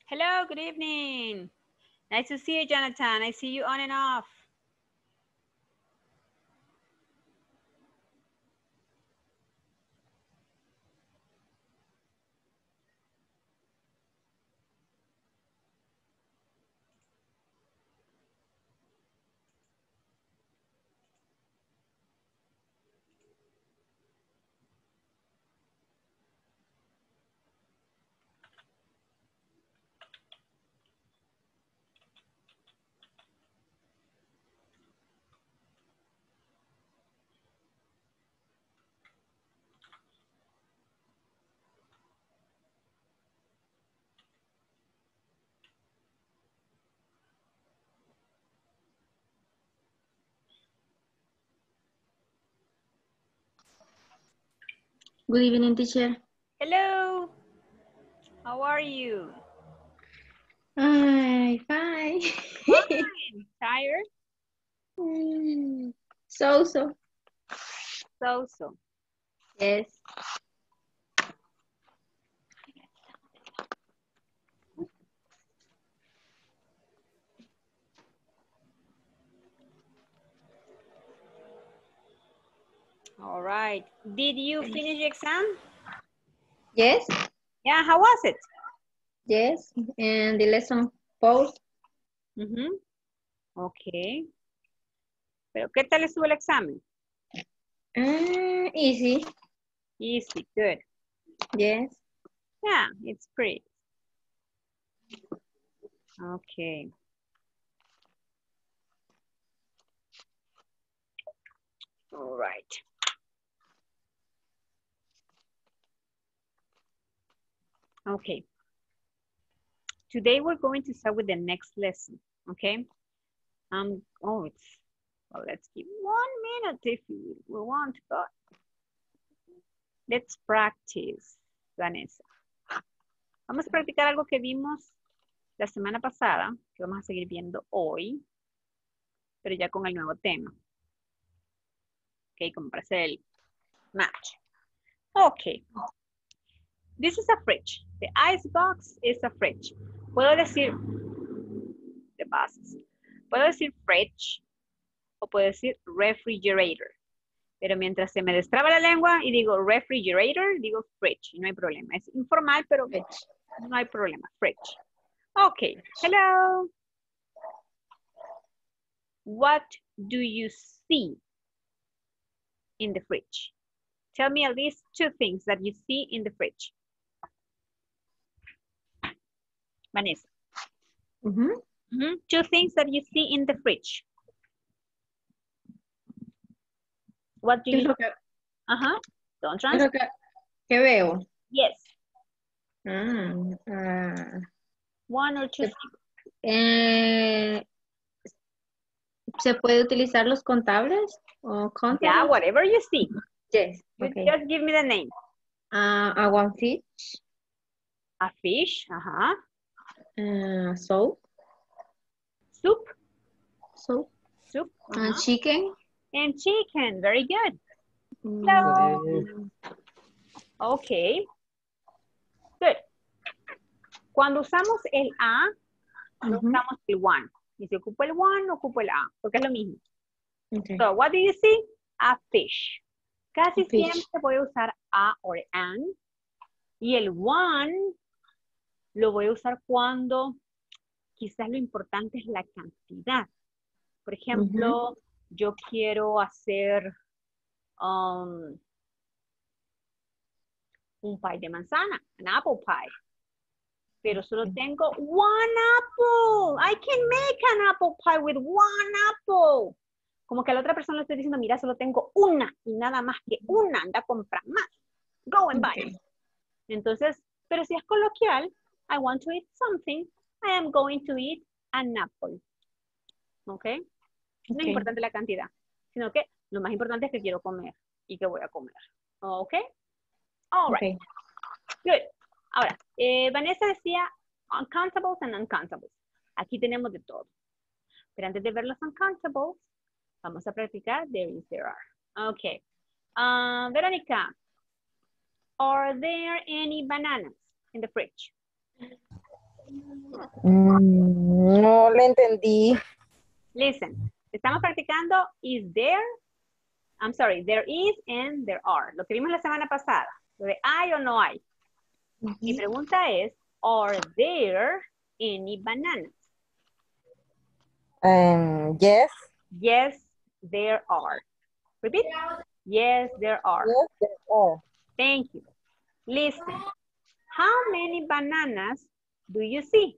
Hello, good evening. Nice to see you, Jonathan. I see you on and off. Good evening, teacher. Hello. How are you? Fine. Fine. Tired? So. So. Yes. All right. Did you finish the exam? Yes. Yeah, how was it? Yes. And the lesson post. Ok. ¿Pero qué tal estuvo el examen? Easy. Easy, good. Yes. Yeah, it's pretty. Okay. All right. Okay. Today we're going to start with the next lesson, okay? Well, let's give 1 minute if we want, but let's practice, Vanessa. Vamos a practicar algo que vimos la semana pasada, que vamos a seguir viendo hoy, pero ya con el nuevo tema. Ok, como para hacer el match. Ok. This is a fridge. The ice box is a fridge. Puedo decir, de bases. Puedo decir fridge o puedo decir refrigerator. Pero mientras se me destraba la lengua y digo refrigerator, digo fridge. Y no hay problema. Es informal, pero no hay problema. Fridge. Okay. Hello. What do you see in the fridge? Tell me at least 2 things that you see in the fridge. Vanessa. 2 things that you see in the fridge. What do you see? Don't translate. ¿Qué veo? Yes. 1 or 2 things. ¿Se puede utilizar los contables? O yeah, whatever you see. Yes. Okay. Just give me the name. One fish. A fish. Soap. Soup. Soup. Soup. Chicken. And chicken. Very good. Hello. Okay. Good. Cuando usamos el a, no usamos el one. Y si ocupo el one, ocupo el a, porque es lo mismo. Okay. So, what do you see? A fish. Casi siempre voy a usar a o an. Y el one lo voy a usar cuando quizás lo importante es la cantidad. Por ejemplo, yo quiero hacer un pie de manzana, an apple pie. Pero solo tengo one apple. I can make an apple pie with one apple. Como que a la otra persona le estoy diciendo, mira, solo tengo una y nada más que una, anda a comprar más. Go and buy. Entonces, pero si es coloquial, I want to eat something, I am going to eat an apple. ¿Ok? No es importante la cantidad, sino que lo más importante es que quiero comer y que voy a comer. ¿Ok? All right. Good. Ahora, Vanessa decía uncountables and uncountables. Aquí tenemos de todo. Pero antes de ver los uncountables, vamos a practicar there is, there are. Okay. Verónica, are there any bananas in the fridge? No le entendí. Listen, estamos practicando is there, I'm sorry, there is and there are. Lo que vimos la semana pasada. Lo de hay o no hay. Mi pregunta es, are there any bananas? Yes. Yes, there are. Repeat. Yes, there are. Yes, there are. Thank you. Listen. How many bananas do you see?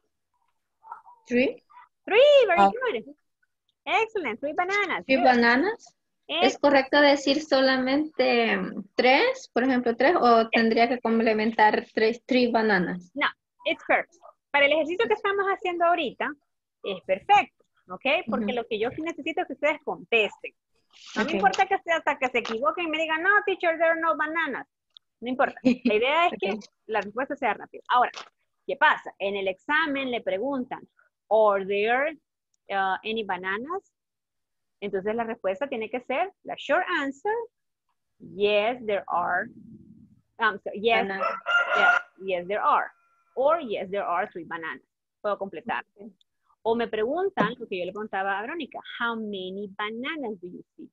3. 3, very good. Excellent, 3 bananas. 3 Good. bananas. ¿Es Excellent. correcto decir solamente 3, por ejemplo, 3, o tendría que complementar 3 bananas? No, it's perfect. Para el ejercicio que estamos haciendo ahorita, es perfecto, ¿ok? Porque lo que yo necesito es que ustedes contesten. No me importa que sea hasta que se equivoquen y me digan, no, teacher, there are no bananas. No importa. La idea es que la respuesta sea rápida. Ahora, ¿qué pasa? En el examen le preguntan, are there any bananas? Entonces la respuesta tiene que ser la short answer, yes, there are. Yes, yes, there are. Or yes, there are 3 bananas. Puedo completar. O me preguntan, lo que yo le preguntaba a Verónica, how many bananas do you see?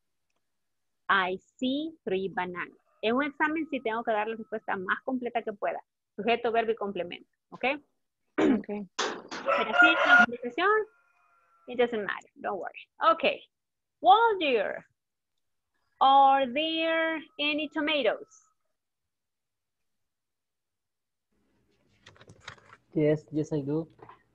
I see 3 bananas. En un examen sí tengo que dar la respuesta más completa que pueda. Sujeto, verbo y complemento. ¿Ok? Okay. Pero así, en la conversación, it doesn't matter. Don't worry. Okay. Well, dear, are there any tomatoes? Yes, yes, I do.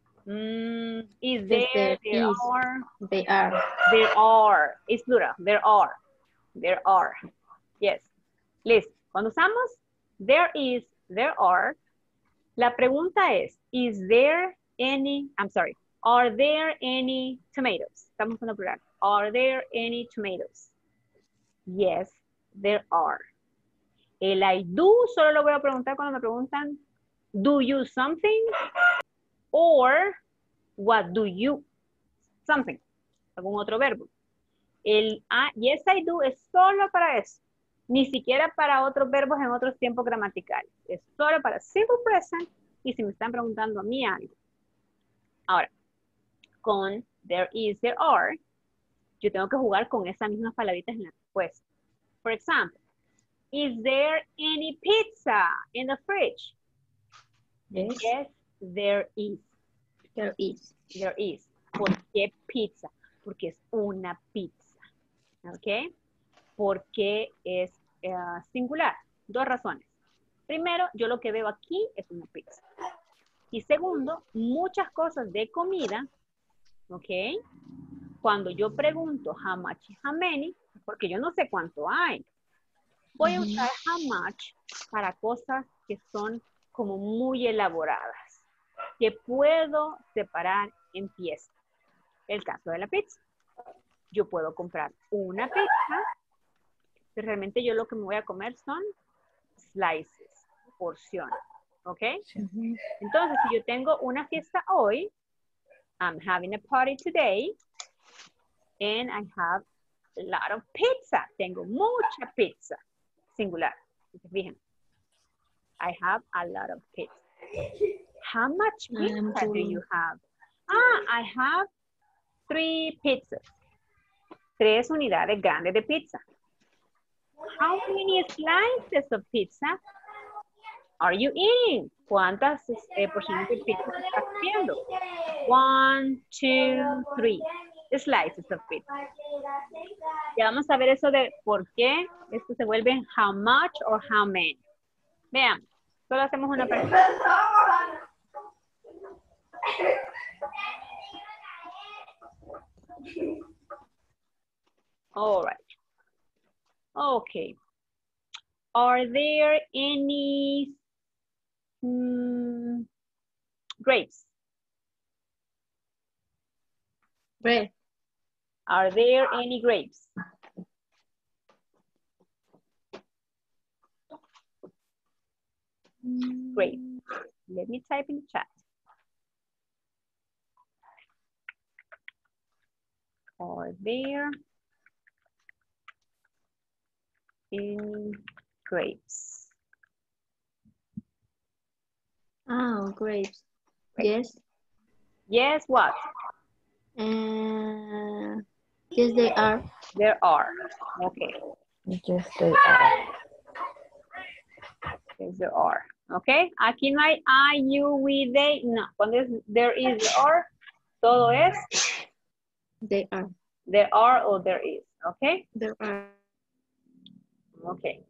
Is Yes, there? There is. are. They are. There are. It's plural. There are. There are. Yes. Listen. Cuando usamos there is, there are, la pregunta es, is there any, I'm sorry, are there any tomatoes? Estamos en plural. Are there any tomatoes? Yes, there are. El I do solo lo voy a preguntar cuando me preguntan, do you something? Or, what do you? Something. Algún otro verbo. El yes, I do es solo para eso. Ni siquiera para otros verbos en otros tiempos gramaticales. Es solo para simple present y si me están preguntando a mí algo. Ahora, con there is, there are, yo tengo que jugar con esas mismas palabritas en la respuesta. For example, is there any pizza in the fridge? Yes. Yes, there is. There is. There is. ¿Por qué pizza? Porque es una pizza. ¿Ok? ¿Por qué es singular? 2 razones. Primero, yo lo que veo aquí es una pizza. Y segundo, muchas cosas de comida, ¿ok? Cuando yo pregunto how much is how many, porque yo no sé cuánto hay, voy a usar how much para cosas que son como muy elaboradas, que puedo separar en piezas. El caso de la pizza. Yo puedo comprar una pizza, pero realmente yo lo que me voy a comer son slices, porciones, ¿ok? Entonces, si yo tengo una fiesta hoy, I'm having a party today, and I have a lot of pizza. Tengo mucha pizza, singular. Fíjense, I have a lot of pizza. How much pizza do you have? I have 3 pizzas. 3 unidades grandes de pizza. How many slices of pizza are you eating? ¿Cuántas porciones de pizza estás comiendo? 1, 2, 3 slices of pizza. Ya vamos a ver eso de por qué esto se vuelve how much or how many. Vean, solo hacemos una pregunta. All right. Okay. Are there any grapes? Bread. Are there any grapes? Great. Let me type in the chat. Are there any grapes? Ah, grapes. Grapes. Yes. Yes, what? Yes, they are. There are. Okay. Yes, they are. Yes, there are. Okay. Aquí no hay I, you, we, they. No. Cuando es there is, there are, todo es They are. there are o there is. Okay. There are. Okay.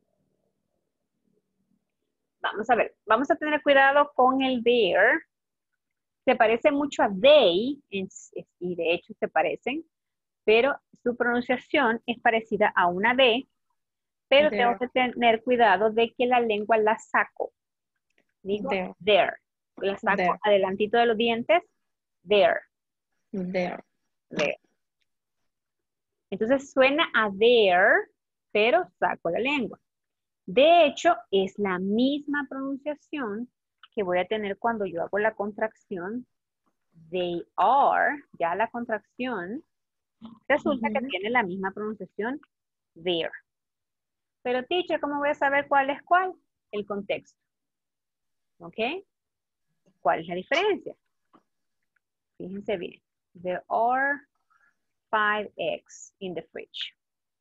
Vamos a ver. Vamos a tener cuidado con el there. Se parece mucho a they, y de hecho se parecen, pero su pronunciación es parecida a una D, pero There. tengo que tener cuidado de que la lengua la saco. Digo There. there. La saco There. adelantito de los dientes. There. There. There. Entonces suena a there, pero saco la lengua. De hecho, es la misma pronunciación que voy a tener cuando yo hago la contracción. They are, ya la contracción, resulta que tiene la misma pronunciación there. Pero teacher, ¿cómo voy a saber cuál es cuál? El contexto. ¿Ok? ¿Cuál es la diferencia? Fíjense bien. There are 5 eggs in the fridge.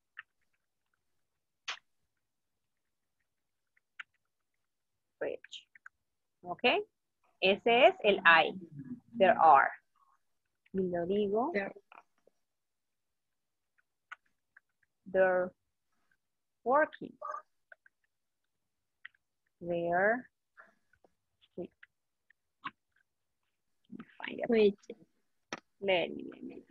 Fridge. ¿Ok? Ese es el I. There are. Y lo digo. There. They're working. They're. Find it. Wait. Let me.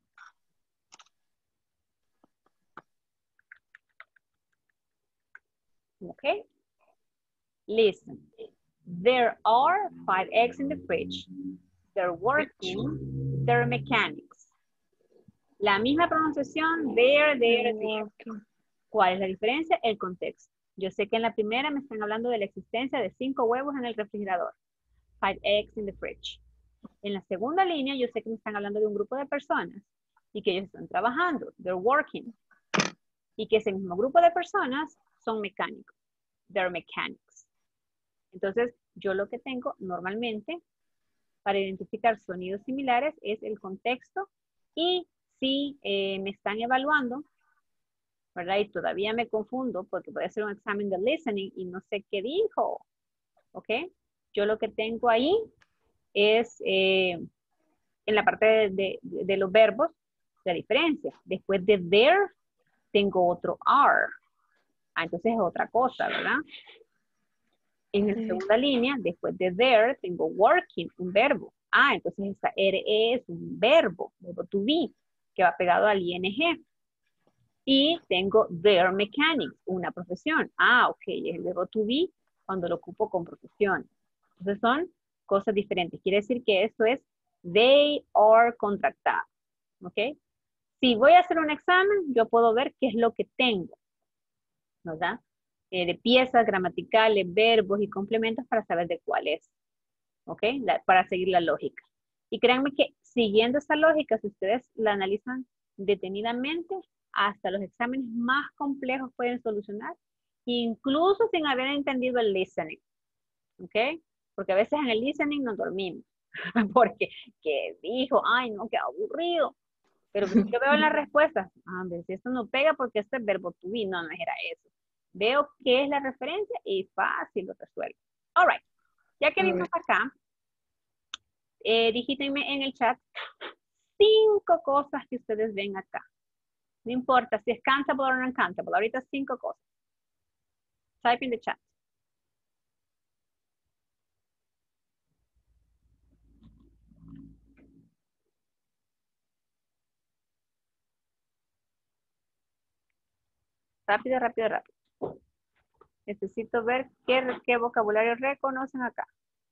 Okay. Listen. There are 5 eggs in the fridge. They're working. They're mechanics. La misma pronunciación, there. ¿Cuál es la diferencia? El contexto. Yo sé que en la primera me están hablando de la existencia de 5 huevos en el refrigerador. 5 eggs in the fridge. En la segunda línea, yo sé que me están hablando de un grupo de personas y que ellos están trabajando. They're working. Y que ese mismo grupo de personas son mecánicos. They're mechanics. Entonces, yo lo que tengo normalmente para identificar sonidos similares es el contexto y si me están evaluando, ¿verdad? Y todavía me confundo porque puede ser un examen de listening y no sé qué dijo, ¿ok? Yo lo que tengo ahí es en la parte de los verbos, la diferencia. Después de there, tengo otro are. Entonces es otra cosa, ¿verdad? En la segunda línea, después de there, tengo working, un verbo. Entonces esa RE es un verbo to be, que va pegado al ING. Y tengo their mechanics, una profesión. Ok, es el verbo to be cuando lo ocupo con profesión. Entonces son cosas diferentes. Quiere decir que esto es they are contractados. ¿Ok? Si voy a hacer un examen, yo puedo ver qué es lo que tengo. ¿Verdad? De piezas gramaticales, verbos y complementos para saber de cuál es. ¿Ok? Para seguir la lógica. Y créanme que siguiendo esa lógica, si ustedes la analizan detenidamente, hasta los exámenes más complejos pueden solucionar, incluso sin haber entendido el listening. ¿Ok? Porque a veces en el listening nos dormimos. Porque que dijo, ay no, qué aburrido. Pero pues, yo veo en las respuestas, si esto no pega porque este es verbo to be, no era eso. Veo qué es la referencia y fácil lo resuelvo. All right. Ya que vimos acá, digítenme en el chat 5 cosas que ustedes ven acá. No importa si es cantable o no uncountable. Ahorita 5 cosas. Type in the chat. Rápido, rápido, rápido. Necesito ver qué vocabulario reconocen acá.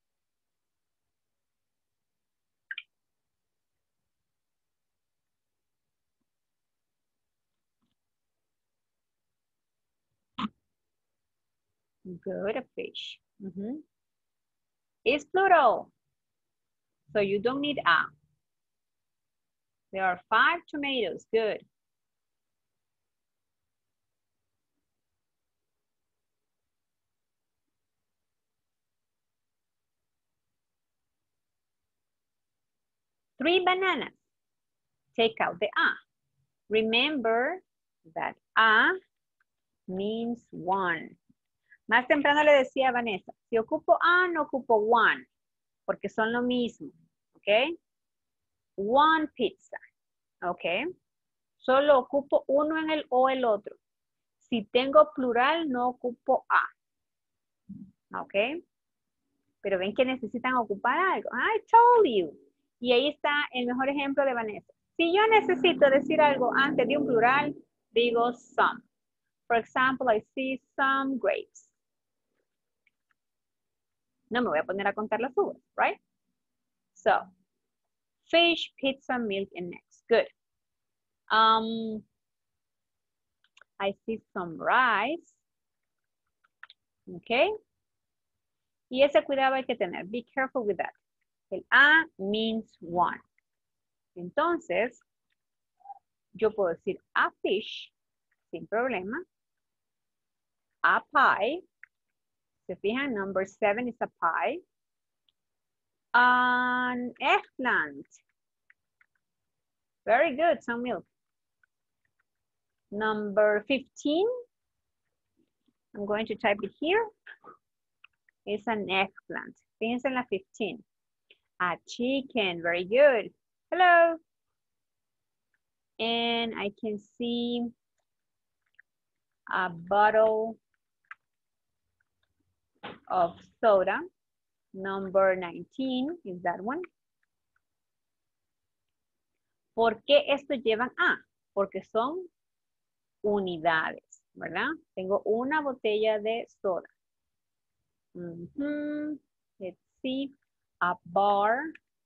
Good, a fish. It's plural. So you don't need a. There are 5 tomatoes. Good. 3 bananas. Take out the a. Remember that a means one. Más temprano le decía a Vanessa, si ocupo a, no ocupo one, porque son lo mismo, ¿ok? One pizza, ¿ok? Solo ocupo uno en el o el otro. Si tengo plural, no ocupo a, ¿ok? Pero ven que necesitan ocupar algo. I told you. Y ahí está el mejor ejemplo de Vanessa. Si yo necesito decir algo antes de un plural, digo some. For example, I see some grapes. No me voy a poner a contar las uvas, right? So, fish, pizza, milk, and eggs. Good. I see some rice. Okay. Y ese cuidado hay que tener. Be careful with that. El a means one. Entonces, yo puedo decir a fish, sin problema. A pie. Se fijan, number 7 is a pie. An eggplant. Very good, some milk. Number 15. I'm going to type it here. It's an eggplant. Fíjense en la 15. A chicken, very good. Hello. And I can see a bottle of soda. Number 19 is that one. ¿Por qué estos llevan a? Porque son unidades, ¿verdad? Tengo una botella de soda. Let's see. A bar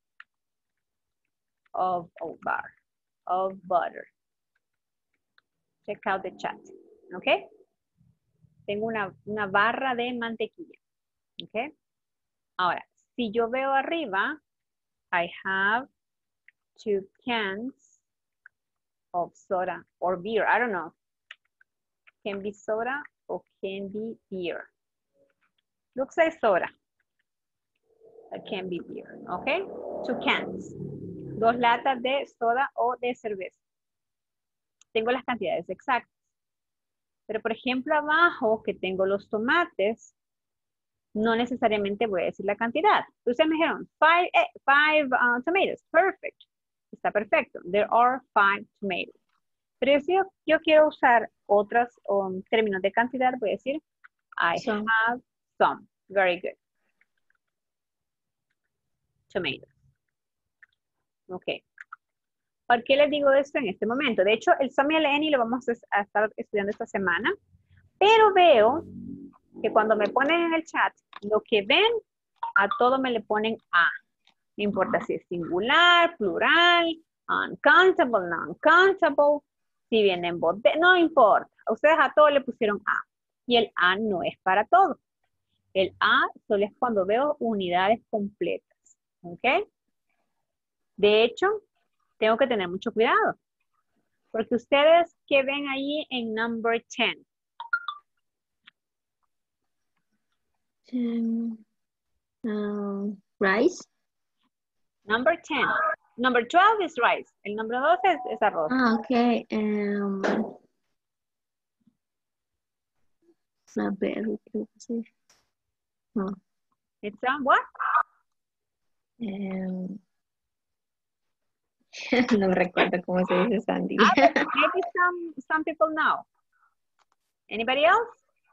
of butter. Check out the chat. ¿Ok? Tengo una barra de mantequilla. ¿Ok? Ahora, si yo veo arriba, I have 2 cans of soda or beer. I don't know. Can be soda or can be beer. Looks like soda. It can be beer. Okay? 2 cans. 2 latas de soda o de cerveza. Tengo las cantidades exactas. Pero por ejemplo abajo que tengo los tomates, no necesariamente voy a decir la cantidad. Ustedes me dijeron 5 tomatoes. Perfect. Está perfecto. There are 5 tomatoes. Pero si yo quiero usar otros términos de cantidad, voy a decir I have some. Very good. Tomatoes. Ok. ¿Por qué les digo esto en este momento? De hecho, el some y el any lo vamos a estar estudiando esta semana. Pero veo que cuando me ponen en el chat, lo que ven, a todo me le ponen a. No importa si es singular, plural, uncountable, non-countable, si viene en voz de, no importa. Ustedes a todo le pusieron a. Y el a no es para todo. El a solo es cuando veo unidades completas. ¿Ok? De hecho, tengo que tener mucho cuidado. Porque ustedes, ¿qué ven ahí en number 10? Rice. Number 10. Number 12 is rice. El número 12 es arroz. Ah, ok. A ver, ¿qué pasa? No. It's what? No recuerdo cómo se dice Sandy. Maybe some people know. Anybody else?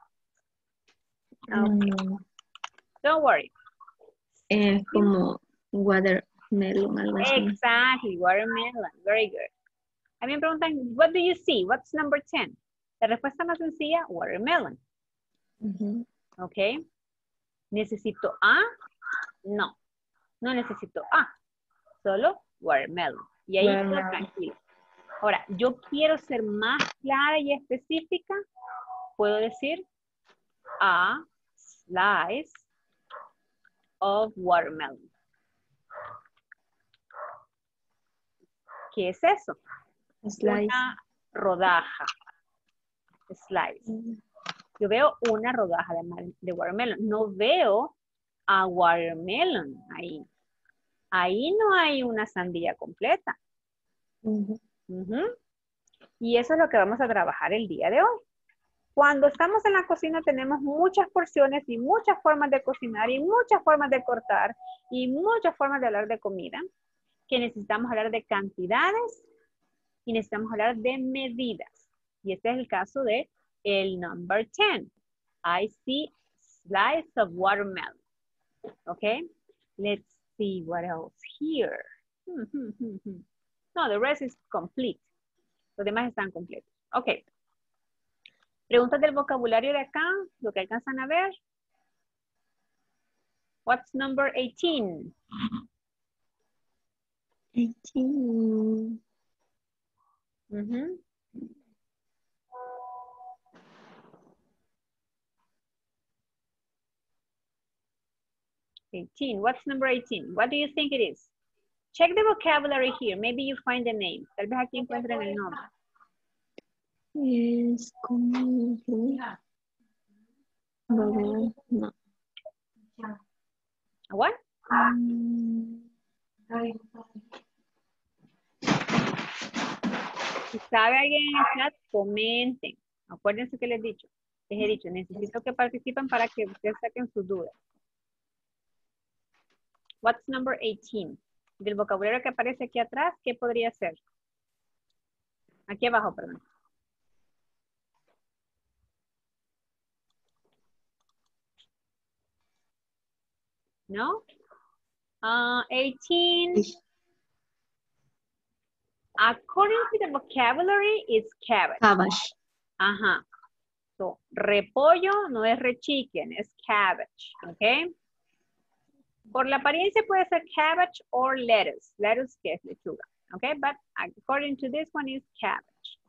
Okay. Don't worry. Como watermelon, algo así. Exactly, watermelon. Very good. A mí me preguntan, what do you see? What's number 10? La respuesta más sencilla, watermelon. Ok. ¿Necesito a? No. No necesito a. Solo watermelon. Y ahí quedo tranquilo. Ahora, yo quiero ser más clara y específica. Puedo decir a slice of watermelon. ¿Qué es eso? Slice. Una rodaja. Slice. Yo veo una rodaja de watermelon. No veo a watermelon ahí. Ahí no hay una sandía completa. Ujú. Ujú. Y eso es lo que vamos a trabajar el día de hoy. Cuando estamos en la cocina tenemos muchas porciones y muchas formas de cocinar y muchas formas de cortar y muchas formas de hablar de comida, que necesitamos hablar de cantidades y necesitamos hablar de medidas. Y este es el caso de el number 10. I see slice of watermelon. Okay, let's see what else here. No, the rest is complete. Los demás están completos. Ok. Preguntas del vocabulario de acá, lo que alcanzan a ver. What's number 18? 18. Mhm. 18. What's number 18? What do you think it is? Check the vocabulary here. Maybe you find the name. Tal vez aquí encuentren el nombre. Es como... No. What? Si sabe alguien en el chat, comenten. Acuérdense que les he dicho, necesito que participen para que ustedes saquen sus dudas. What's number 18? Del vocabulario que aparece aquí atrás, ¿qué podría ser? Aquí abajo, perdón. ¿No? 18. According to the vocabulary, it's cabbage. Cabbage. Ajá. So, repollo no es rechicken, es cabbage. ¿Ok? Por la apariencia puede ser cabbage or lettuce. Lettuce que es lechuga. Okay, but according to this one is cabbage.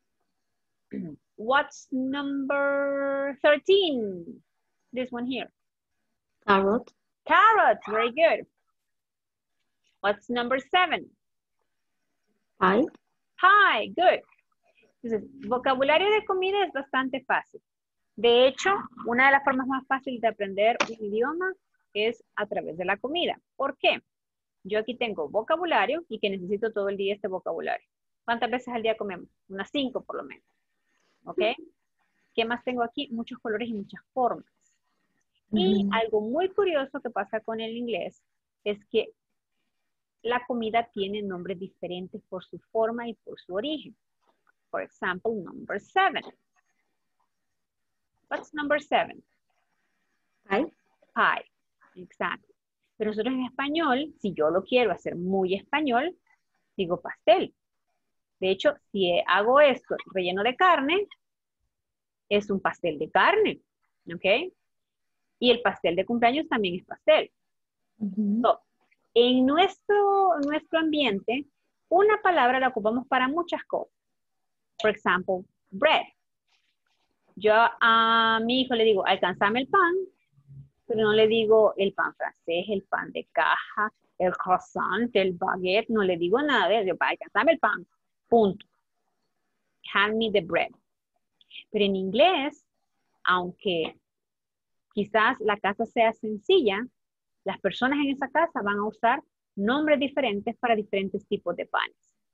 What's number 13? This one here. Carrot. Carrots, very good. What's number 7? Pie. Pie, good. Entonces, vocabulario de comida es bastante fácil. De hecho, una de las formas más fáciles de aprender un idioma es a través de la comida. ¿Por qué? Yo aquí tengo vocabulario y que necesito todo el día este vocabulario. ¿Cuántas veces al día comemos? Unas 5 por lo menos. ¿Ok? ¿Qué más tengo aquí? Muchos colores y muchas formas. Y algo muy curioso que pasa con el inglés es que la comida tiene nombres diferentes por su forma y por su origen. For example, number 7. What's number 7? Pie. Pie. Exacto. Pero nosotros en español, si yo lo quiero hacer muy español, digo pastel. De hecho, si hago esto relleno de carne, es un pastel de carne. ¿Ok? Y el pastel de cumpleaños también es pastel. So, en nuestro ambiente, una palabra la ocupamos para muchas cosas. Por ejemplo, bread. Yo a mi hijo le digo, alcanzame el pan, pero no le digo el pan francés, el pan de caja, el croissant, el baguette, no le digo nada de eso. Alcanzame el pan, punto. Hand me the bread. Pero en inglés, aunque quizás la casa sea sencilla, las personas en esa casa van a usar nombres diferentes para diferentes tipos de panes.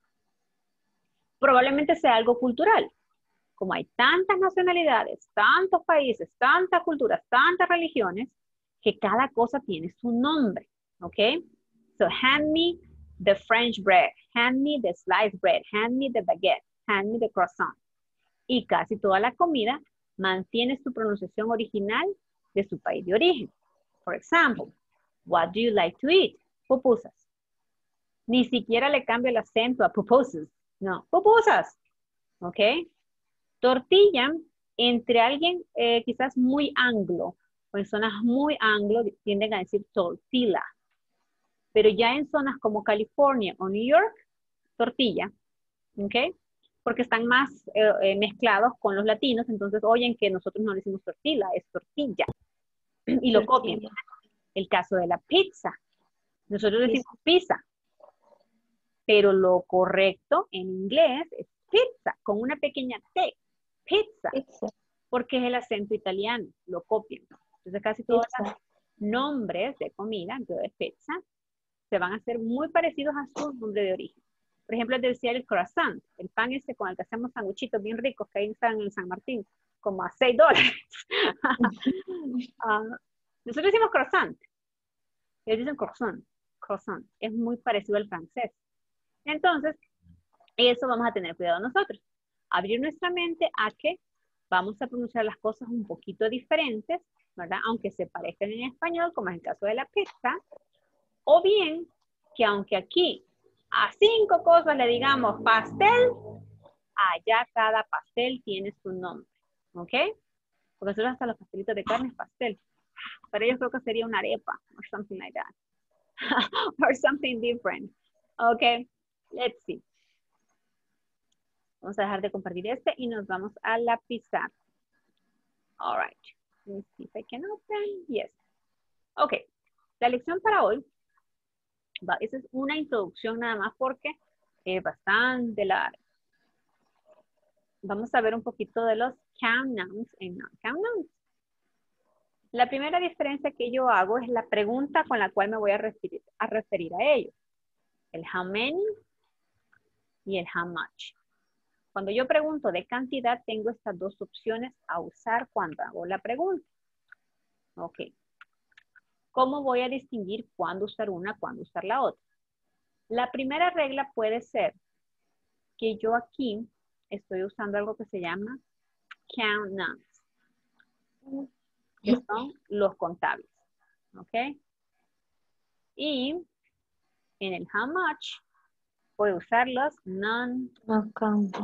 Probablemente sea algo cultural. Como hay tantas nacionalidades, tantos países, tantas culturas, tantas religiones, que cada cosa tiene su nombre. ¿Ok? So, hand me the French bread, hand me the sliced bread, hand me the baguette, hand me the croissant. Y casi toda la comida mantiene su pronunciación original de su país de origen. Por ejemplo, what do you like to eat? Pupusas. Ni siquiera le cambio el acento a pupusas. No, pupusas. ¿Ok? Tortilla, entre alguien quizás muy anglo, o en zonas muy anglo, tienden a decir tortilla. Pero ya en zonas como California o New York, tortilla. ¿Ok? Porque están más mezclados con los latinos, entonces oyen que nosotros no decimos tortilla, es tortilla. Y lo copian. El caso de la pizza. Nosotros decimos pizza. Pero lo correcto en inglés es pizza, con una pequeña T. Pizza. Porque es el acento italiano. Lo copian. Entonces casi todos los nombres de comida, entonces pizza, se van a hacer muy parecidos a su nombre de origen. Por ejemplo, decía el croissant, el pan ese con el que hacemos sanguchitos bien ricos que ahí están en San Martín, como a $6. Nosotros decimos croissant. Ellos dicen croissant. Croissant. Es muy parecido al francés. Entonces, eso vamos a tener cuidado nosotros. Abrir nuestra mente a que vamos a pronunciar las cosas un poquito diferentes, ¿verdad? Aunque se parezcan en español, como es el caso de la pizza. O bien, que aunque aquí a 5 cosas le digamos pastel, allá cada pastel tiene su nombre. ¿Ok? Porque nosotros hasta los pastelitos de carne es pastel. Para ellos creo que sería una arepa or something like that. Or something different. Ok, let's see. Vamos a dejar de compartir este y nos vamos a la pizarra. All right. Let's see if I can open. Yes. Ok, la lección para hoy, esa es una introducción nada más porque es bastante larga. Vamos a ver un poquito de los count nouns and non-count nouns. La primera diferencia que yo hago es la pregunta con la cual me voy a referir a ellos. El how many y el how much. Cuando yo pregunto de cantidad, tengo estas dos opciones a usar cuando hago la pregunta. Ok. ¿Cómo voy a distinguir cuándo usar una, cuándo usar la otra? La primera regla puede ser que yo aquí estoy usando algo que se llama count nouns, que son los contables. ¿Ok? Y en el how much voy a usar los non-count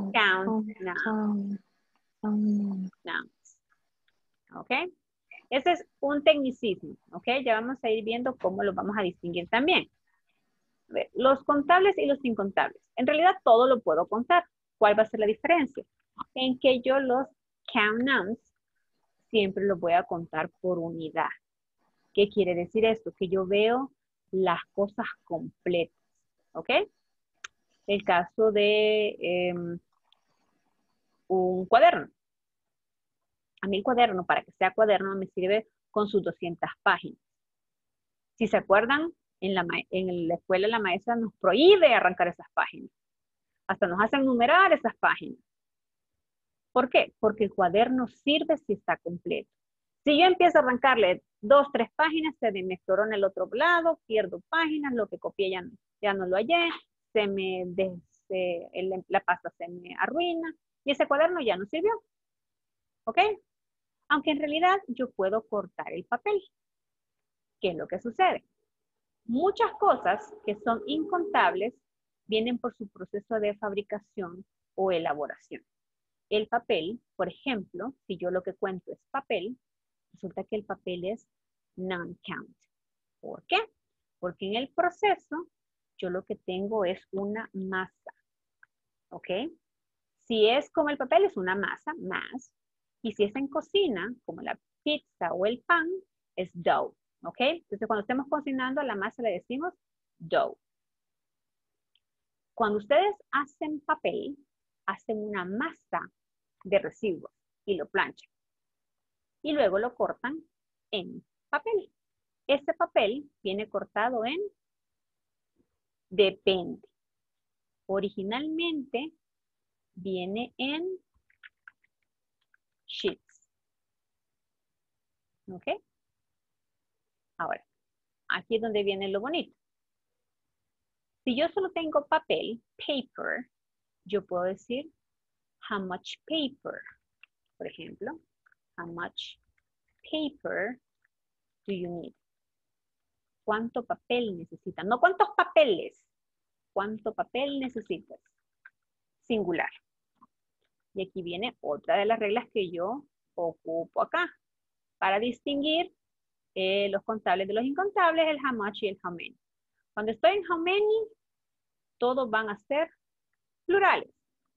nouns. ¿Ok? Ese es un tecnicismo. ¿Ok? Ya vamos a ir viendo cómo los vamos a distinguir también. A ver, los contables y los incontables. En realidad todo lo puedo contar. ¿Cuál va a ser la diferencia? En que yo los count nouns siempre los voy a contar por unidad. ¿Qué quiere decir esto? Que yo veo las cosas completas. ¿Ok? El caso de un cuaderno. A mí el cuaderno, para que sea cuaderno, me sirve con sus 200 páginas. Si se acuerdan, en la escuela la maestra nos prohíbe arrancar esas páginas. Hasta nos hacen numerar esas páginas. ¿Por qué? Porque el cuaderno sirve si está completo. Si yo empiezo a arrancarle 2, 3 páginas, se me exploró en el otro lado, pierdo páginas, lo que copié ya no lo hallé, la pasta se me arruina y ese cuaderno ya no sirvió. ¿Ok? Aunque en realidad yo puedo cortar el papel. ¿Qué es lo que sucede? Muchas cosas que son incontables vienen por su proceso de fabricación o elaboración. El papel, por ejemplo, si yo lo que cuento es papel, resulta que el papel es non-count. ¿Por qué? Porque en el proceso yo lo que tengo es una masa. ¿Ok? Si es como el papel es una masa, más. Y si es en cocina, como la pizza o el pan, es dough. ¿Ok? Entonces cuando estemos cocinando a la masa le decimos dough. Cuando ustedes hacen papel, hacen una masa de residuos y lo planchan. Y luego lo cortan en papel. Este papel viene cortado en depende. Originalmente viene en sheets. ¿Ok? Ahora, aquí es donde viene lo bonito. Si yo solo tengo papel, paper, yo puedo decir how much paper. Por ejemplo, how much paper do you need? ¿Cuánto papel necesitas? No cuántos papeles. ¿Cuánto papel necesitas? Singular. Y aquí viene otra de las reglas que yo ocupo acá. Para distinguir los contables de los incontables, el how much y el how many. Cuando estoy en how many, todos van a ser plurales.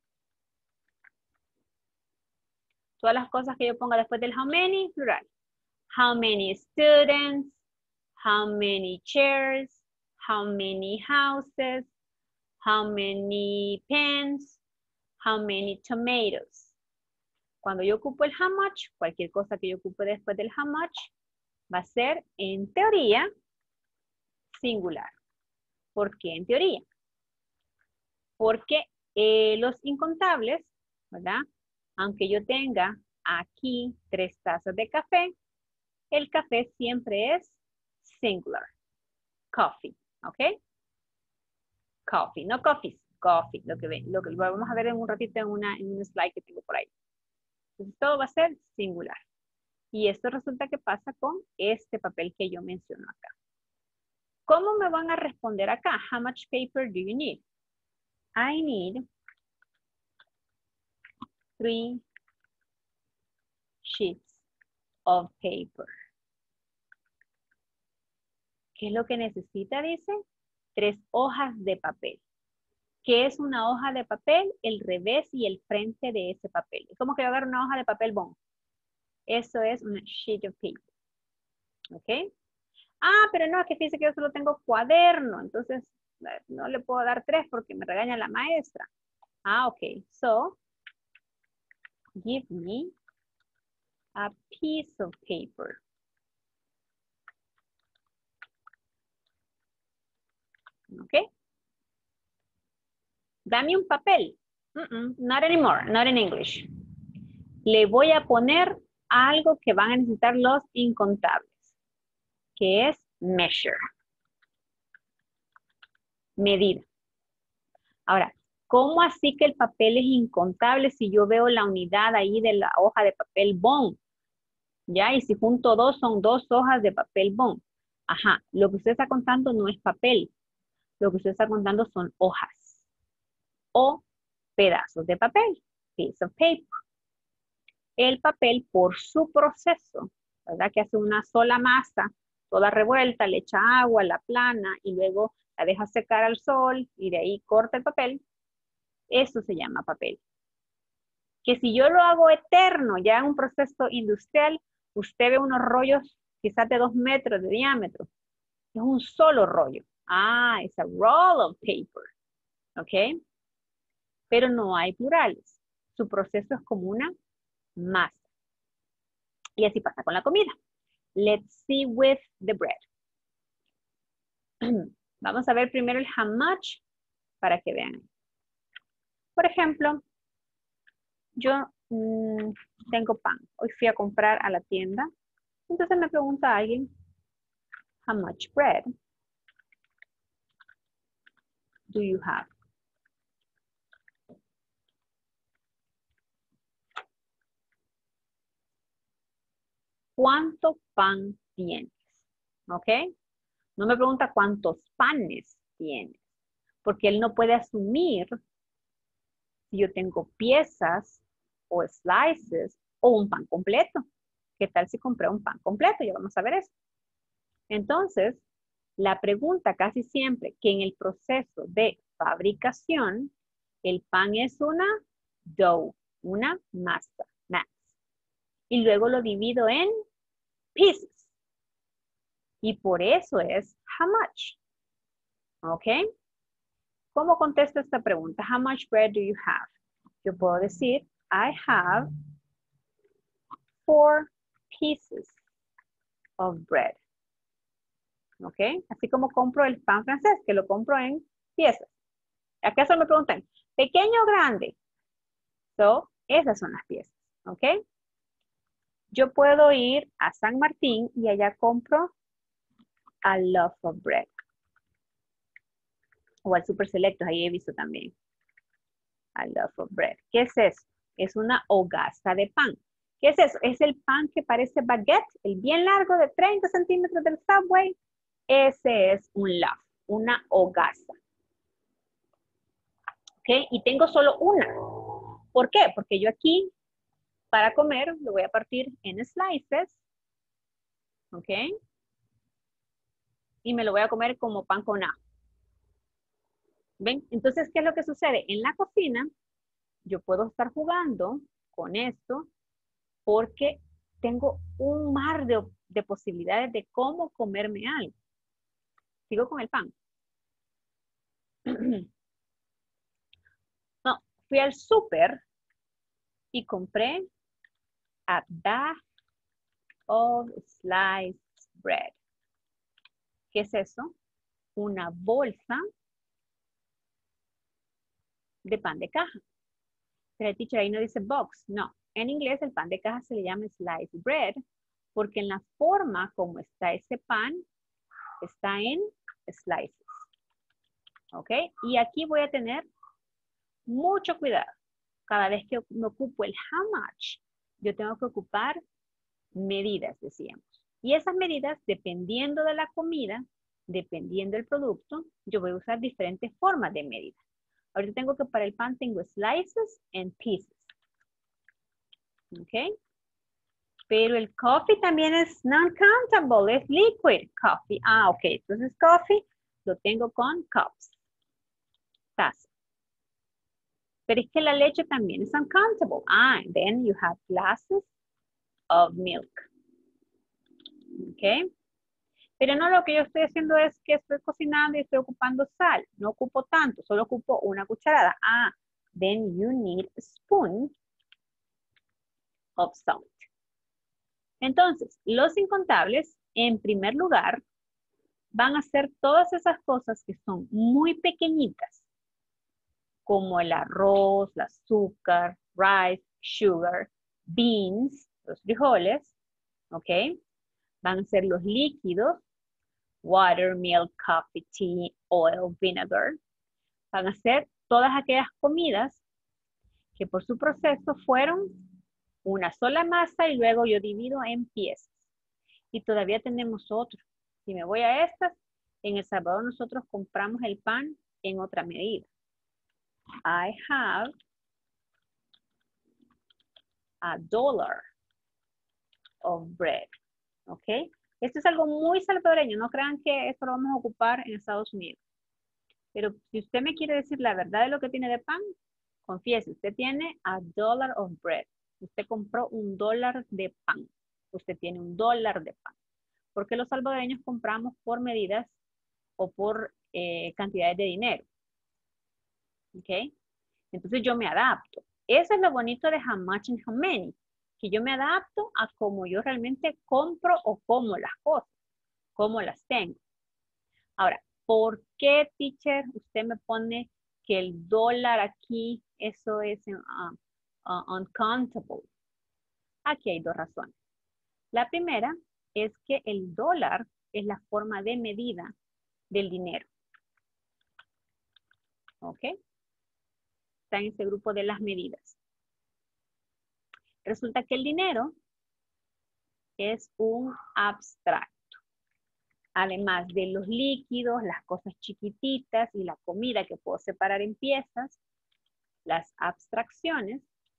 Todas las cosas que yo ponga después del how many, plural. How many students, how many chairs, how many houses, how many pens, how many tomatoes. Cuando yo ocupo el how much, cualquier cosa que yo ocupe después del how much, va a ser, en teoría, singular. ¿Por qué en teoría? Porque los incontables, ¿verdad? Aunque yo tenga aquí 3 tazas de café, el café siempre es singular. Coffee, ¿ok? Coffee, no coffees, coffee, lo que vamos a ver en un ratito en un slide que tengo por ahí. Entonces todo va a ser singular. Y esto resulta que pasa con este papel que yo menciono acá. ¿Cómo me van a responder acá? How much paper do you need? I need 3 sheets of paper. ¿Qué es lo que necesita? Dice 3 hojas de papel. ¿Qué es una hoja de papel? El revés y el frente de ese papel. Es como que yo agarro una hoja de papel bond. Eso es una sheet of paper. ¿Ok? Ah, pero no, es que fíjese que yo solo tengo cuaderno. Entonces, no le puedo dar 3 porque me regaña la maestra. Ah, ok. So, give me a piece of paper. ¿Ok? Dame un papel. Not anymore, not in English. Le voy a poner algo que van a necesitar los incontables, que es measure. Medida. Ahora, ¿cómo así que el papel es incontable si yo veo la unidad ahí de la hoja de papel bond? ¿Ya? Y si junto 2 son 2 hojas de papel bond. Ajá, lo que usted está contando no es papel. Lo que usted está contando son hojas o pedazos de papel, piece of paper. El papel por su proceso, ¿verdad? Que hace una sola masa, toda revuelta, le echa agua, la plana y luego la deja secar al sol y de ahí corta el papel. Eso se llama papel. Que si yo lo hago eterno, ya en un proceso industrial, usted ve unos rollos quizás de 2 metros de diámetro. Es un solo rollo. Ah, es a roll of paper. ¿Ok? Pero no hay plurales. Su proceso es como una masa. Y así pasa con la comida. Let's see with the bread. Vamos a ver primero el how much para que vean. Por ejemplo, yo tengo pan. Hoy fui a comprar a la tienda. Entonces me pregunta alguien, how much bread do you have? ¿Cuánto pan tienes? ¿Ok? No me pregunta cuántos panes tienes, porque él no puede asumir si yo tengo piezas o slices o un pan completo. ¿Qué tal si compré un pan completo? Ya vamos a ver eso. Entonces, la pregunta casi siempre que en el proceso de fabricación, el pan es una dough, una masa, mass. Y luego lo divido en pieces. Y por eso es how much. ¿Ok? ¿Cómo contesto esta pregunta? How much bread do you have? Yo puedo decir, I have 4 pieces of bread. ¿Ok? Así como compro el pan francés, que lo compro en piezas. ¿Acaso me preguntan, pequeño o grande? So, esas son las piezas. ¿Ok? Yo puedo ir a San Martín y allá compro a loaf of bread. O al Super Selectos, ahí he visto también. A loaf of bread. ¿Qué es eso? Es una hogaza de pan. ¿Qué es eso? Es el pan que parece baguette, el bien largo de 30 centímetros del Subway. Ese es un loaf, una hogaza. ¿Ok? Y tengo solo una. ¿Por qué? Porque yo aquí, para comer, lo voy a partir en slices. ¿Ok? Y me lo voy a comer como pan con ajo. ¿Ven? Entonces, ¿qué es lo que sucede? En la cocina, yo puedo estar jugando con esto porque tengo un mar de posibilidades de cómo comerme algo. Sigo con el pan. No, fui al súper y compré a bag of sliced bread. ¿Qué es eso? una bolsa de pan de caja. Pero el teacher ahí no dice box, no. En inglés el pan de caja se le llama sliced bread porque en la forma como está ese pan está en slices. ¿Ok? Y aquí voy a tener mucho cuidado. Cada vez que me ocupo el how much, yo tengo que ocupar medidas, decíamos. Y esas medidas, dependiendo de la comida, dependiendo del producto, yo voy a usar diferentes formas de medida. Ahorita tengo que para el pan tengo slices and pieces. ¿Ok? Pero el coffee también es non-countable, es liquid coffee. Ah, ok. Entonces coffee lo tengo con cups. Taza. Pero es que la leche también es uncountable. Ah, and then you have glasses of milk. ¿Ok? Pero no, lo que yo estoy haciendo es que estoy cocinando y estoy ocupando sal. No ocupo tanto, solo ocupo una cucharada. Ah, then you need a spoon of salt. Entonces, los incontables, en primer lugar, van a ser todas esas cosas que son muy pequeñitas, como el arroz, el azúcar, rice, sugar, beans, los frijoles, ¿ok? Van a ser los líquidos, water, milk, coffee, tea, oil, vinegar. Van a ser todas aquellas comidas que por su proceso fueron una sola masa y luego yo divido en piezas. Y todavía tenemos otro. Si me voy a estas, en El Salvador nosotros compramos el pan en otra medida. I have $1 of bread. ¿Ok? Esto es algo muy salvadoreño. No crean que esto lo vamos a ocupar en Estados Unidos. Pero si usted me quiere decir la verdad de lo que tiene de pan, confiese, usted tiene $1 of bread. Usted compró $1 de pan. Usted tiene $1 de pan. Porque los salvadoreños compramos por medidas o por cantidades de dinero. ¿Ok? Entonces yo me adapto. Eso es lo bonito de how much and how many. Que yo me adapto a cómo yo realmente compro o como las cosas. Cómo las tengo. Ahora, ¿por qué, teacher, usted me pone que el dólar aquí, eso es uncountable? Aquí hay dos razones. La primera es que el dólar es la forma de medida del dinero. ¿Ok? Está en ese grupo de las medidas. Resulta que el dinero es un abstracto. Además de los líquidos, las cosas chiquititas y la comida que puedo separar en piezas, las abstracciones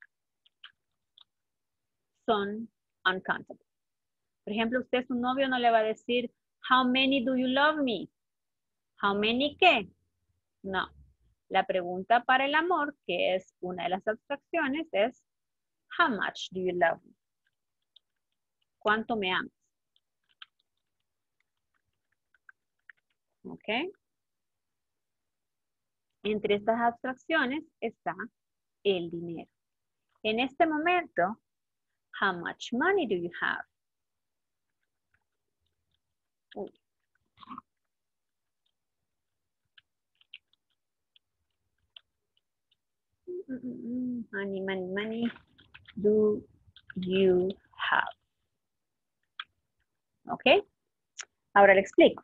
son uncountable. Por ejemplo, usted, su novio, no le va a decir, how many do you love me? How many qué? No. La pregunta para el amor, que es una de las abstracciones, es, how much do you love me? ¿Cuánto me amas? ¿Ok? Entre estas abstracciones está el dinero. En este momento, how much money do you have? Uy. Money, money, money do you have? ¿Ok? Ahora le explico.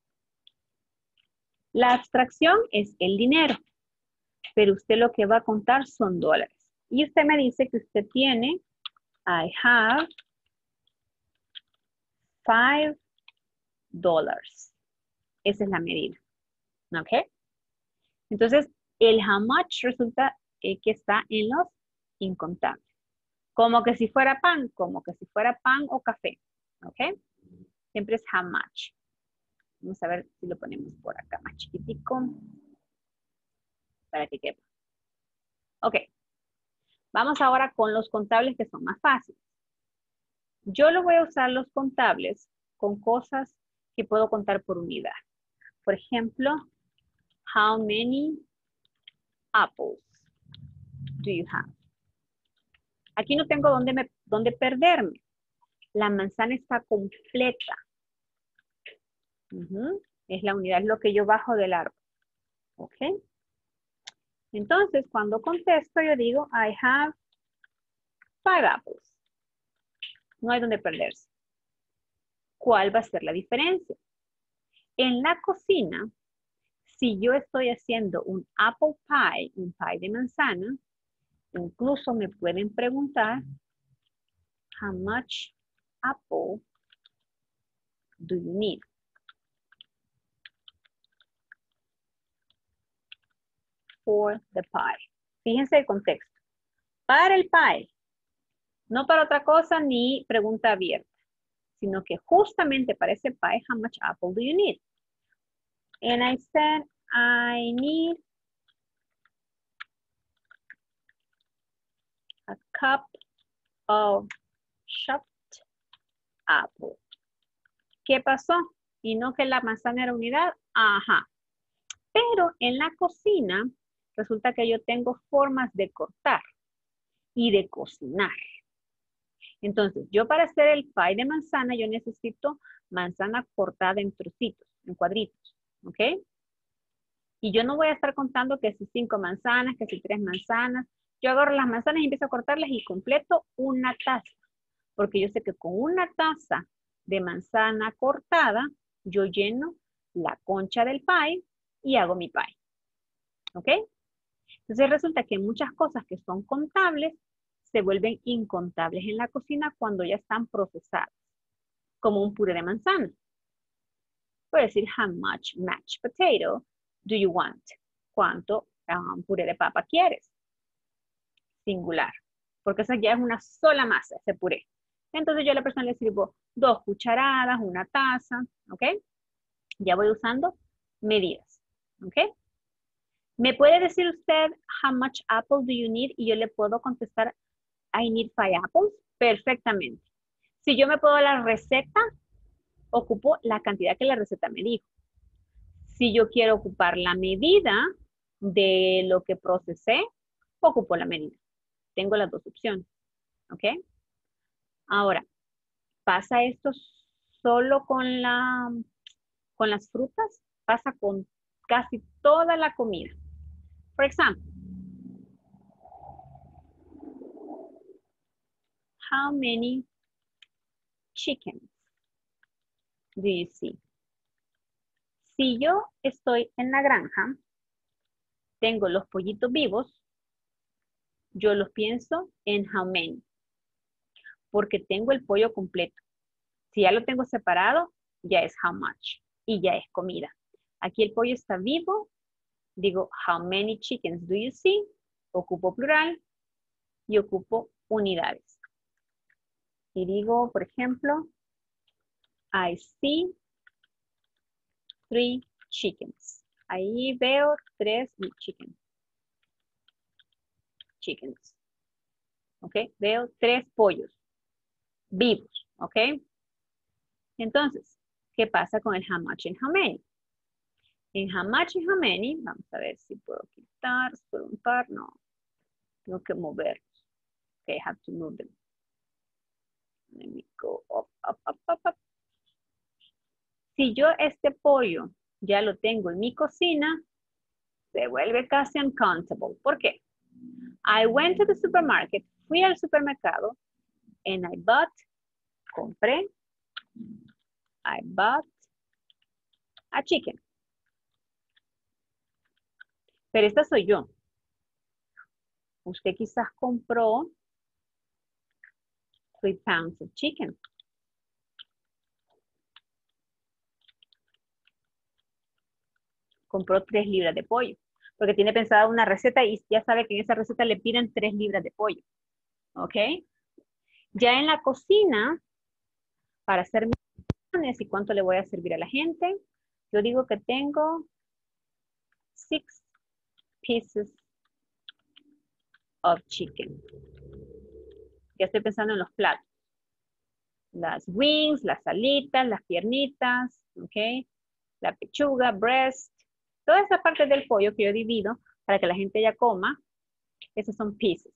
La abstracción es el dinero, pero usted lo que va a contar son dólares. Y usted me dice que usted tiene, I have $5. Esa es la medida. ¿Ok? Entonces, el how much resulta que está en los incontables. Como que si fuera pan o café. ¿Ok? Siempre es how much. Vamos a ver si lo ponemos por acá más chiquitico. Para que quepa. Ok. Vamos ahora con los contables que son más fáciles. Yo lo voy a usar los contables con cosas que puedo contar por unidad. Por ejemplo, how many apples do you have? Aquí no tengo dónde perderme. La manzana está completa. Es la unidad, es lo que yo bajo del árbol. ¿Ok? Entonces, cuando contesto, yo digo, I have 5 apples. No hay donde perderse. ¿Cuál va a ser la diferencia? En la cocina, si yo estoy haciendo un apple pie, un pie de manzana, incluso me pueden preguntar, how much apple do you need? For the pie. Fíjense el contexto. Para el pie, no para otra cosa ni pregunta abierta, sino que justamente para ese pie, how much apple do you need? And I said, I need a cup of chopped apple. ¿Qué pasó? Y no que la manzana era unidad. Ajá. Pero en la cocina, resulta que yo tengo formas de cortar y de cocinar. Entonces, yo para hacer el pie de manzana, yo necesito manzana cortada en trocitos, en cuadritos, ¿ok? Y yo no voy a estar contando que si 5 manzanas, que si 3 manzanas. Yo agarro las manzanas y empiezo a cortarlas y completo una taza. Porque yo sé que con una taza de manzana cortada, yo lleno la concha del pie y hago mi pie. ¿Ok? Entonces resulta que muchas cosas que son contables se vuelven incontables en la cocina cuando ya están procesadas. Como un puré de manzana. Puedo decir, how much mashed potato do you want? ¿Cuánto puré de papa quieres? Singular. Porque esa ya es una sola masa, ese puré. Entonces yo a la persona le sirvo 2 cucharadas, una taza, ¿ok? Ya voy usando medidas, ¿ok? ¿Me puede decir usted how much apple do you need? Y yo le puedo contestar, I need 5 apples. Perfectamente. Si yo me puedo dar la receta, ocupo la cantidad que la receta me dijo. Si yo quiero ocupar la medida de lo que procesé, ocupo la medida. Tengo las dos opciones, ¿ok? Ahora, ¿pasa esto solo con las frutas? Pasa con casi toda la comida. Por ejemplo, how many chickens do you see? Si yo estoy en la granja, tengo los pollitos vivos, yo los pienso en how many, porque tengo el pollo completo. Si ya lo tengo separado, ya es how much y ya es comida. Aquí el pollo está vivo, digo how many chickens do you see, ocupo plural y ocupo unidades. Y digo, por ejemplo, I see 3 chickens. Ahí veo 3 chickens. Chickens. ¿Ok? Veo 3 pollos vivos. ¿Ok? Entonces, ¿qué pasa con el how much and how many? En how much and how many, vamos a ver si puedo quitar, por un par, no. Tengo que moverlos. Okay, I have to move them. Let me go up, up, up, up, up. Si yo este pollo ya lo tengo en mi cocina, se vuelve casi uncountable. ¿Por qué? I went to the supermarket, fui al supermercado, and I bought, compré, I bought a chicken. Pero esta soy yo. Usted quizás compró 3 pounds of chicken. Compró 3 libras de pollo. Porque tiene pensada una receta y ya sabe que en esa receta le piden 3 libras de pollo. ¿Ok? Ya en la cocina, para hacer mis porciones y cuánto le voy a servir a la gente, yo digo que tengo 6 pieces of chicken. Ya estoy pensando en los platos. Las wings, las alitas, las piernitas, ¿ok? La pechuga, breast, toda esa parte del pollo que yo divido para que la gente ya coma, esos son pieces.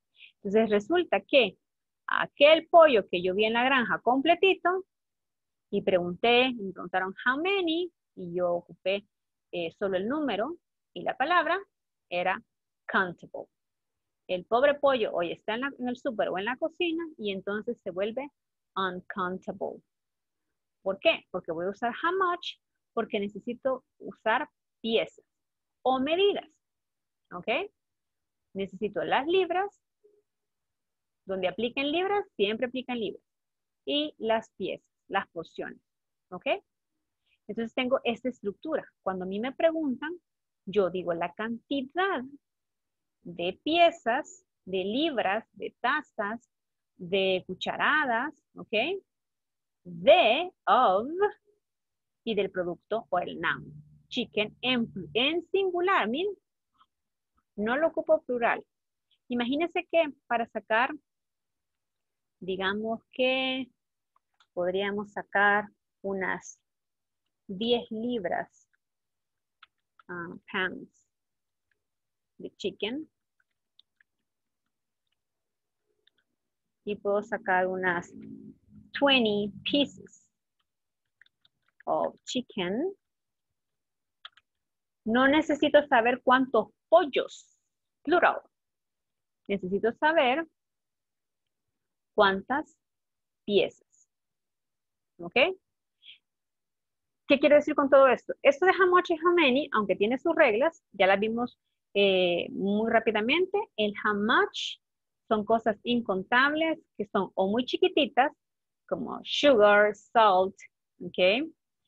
Entonces resulta que aquel pollo que yo vi en la granja completito, Y pregunté, me preguntaron how many, y yo ocupé solo el número, y la palabra era countable. El pobre pollo hoy está en el súper o en la cocina, y entonces se vuelve uncountable. ¿Por qué? Porque voy a usar how much, porque necesito usar piezas o medidas. ¿Ok? Necesito las libras. Donde apliquen libras, siempre aplican libras. Y las piezas, las porciones. ¿Ok? Entonces tengo esta estructura. Cuando a mí me preguntan, yo digo la cantidad de piezas, de libras, de tazas, de cucharadas, ¿ok? De, of, y del producto o el noun. Chicken en singular, miren. No lo ocupo plural. Imagínense que para sacar, digamos que podríamos sacar unas 10 libras pounds de chicken. Y puedo sacar unas 20 pieces of chicken. No necesito saber cuántos pollos, plural. Necesito saber cuántas piezas. ¿Ok? ¿Qué quiero decir con todo esto? Esto de how much y how many, aunque tiene sus reglas, ya las vimos muy rápidamente. El how much son cosas incontables que son o muy chiquititas, como sugar, salt, ¿ok?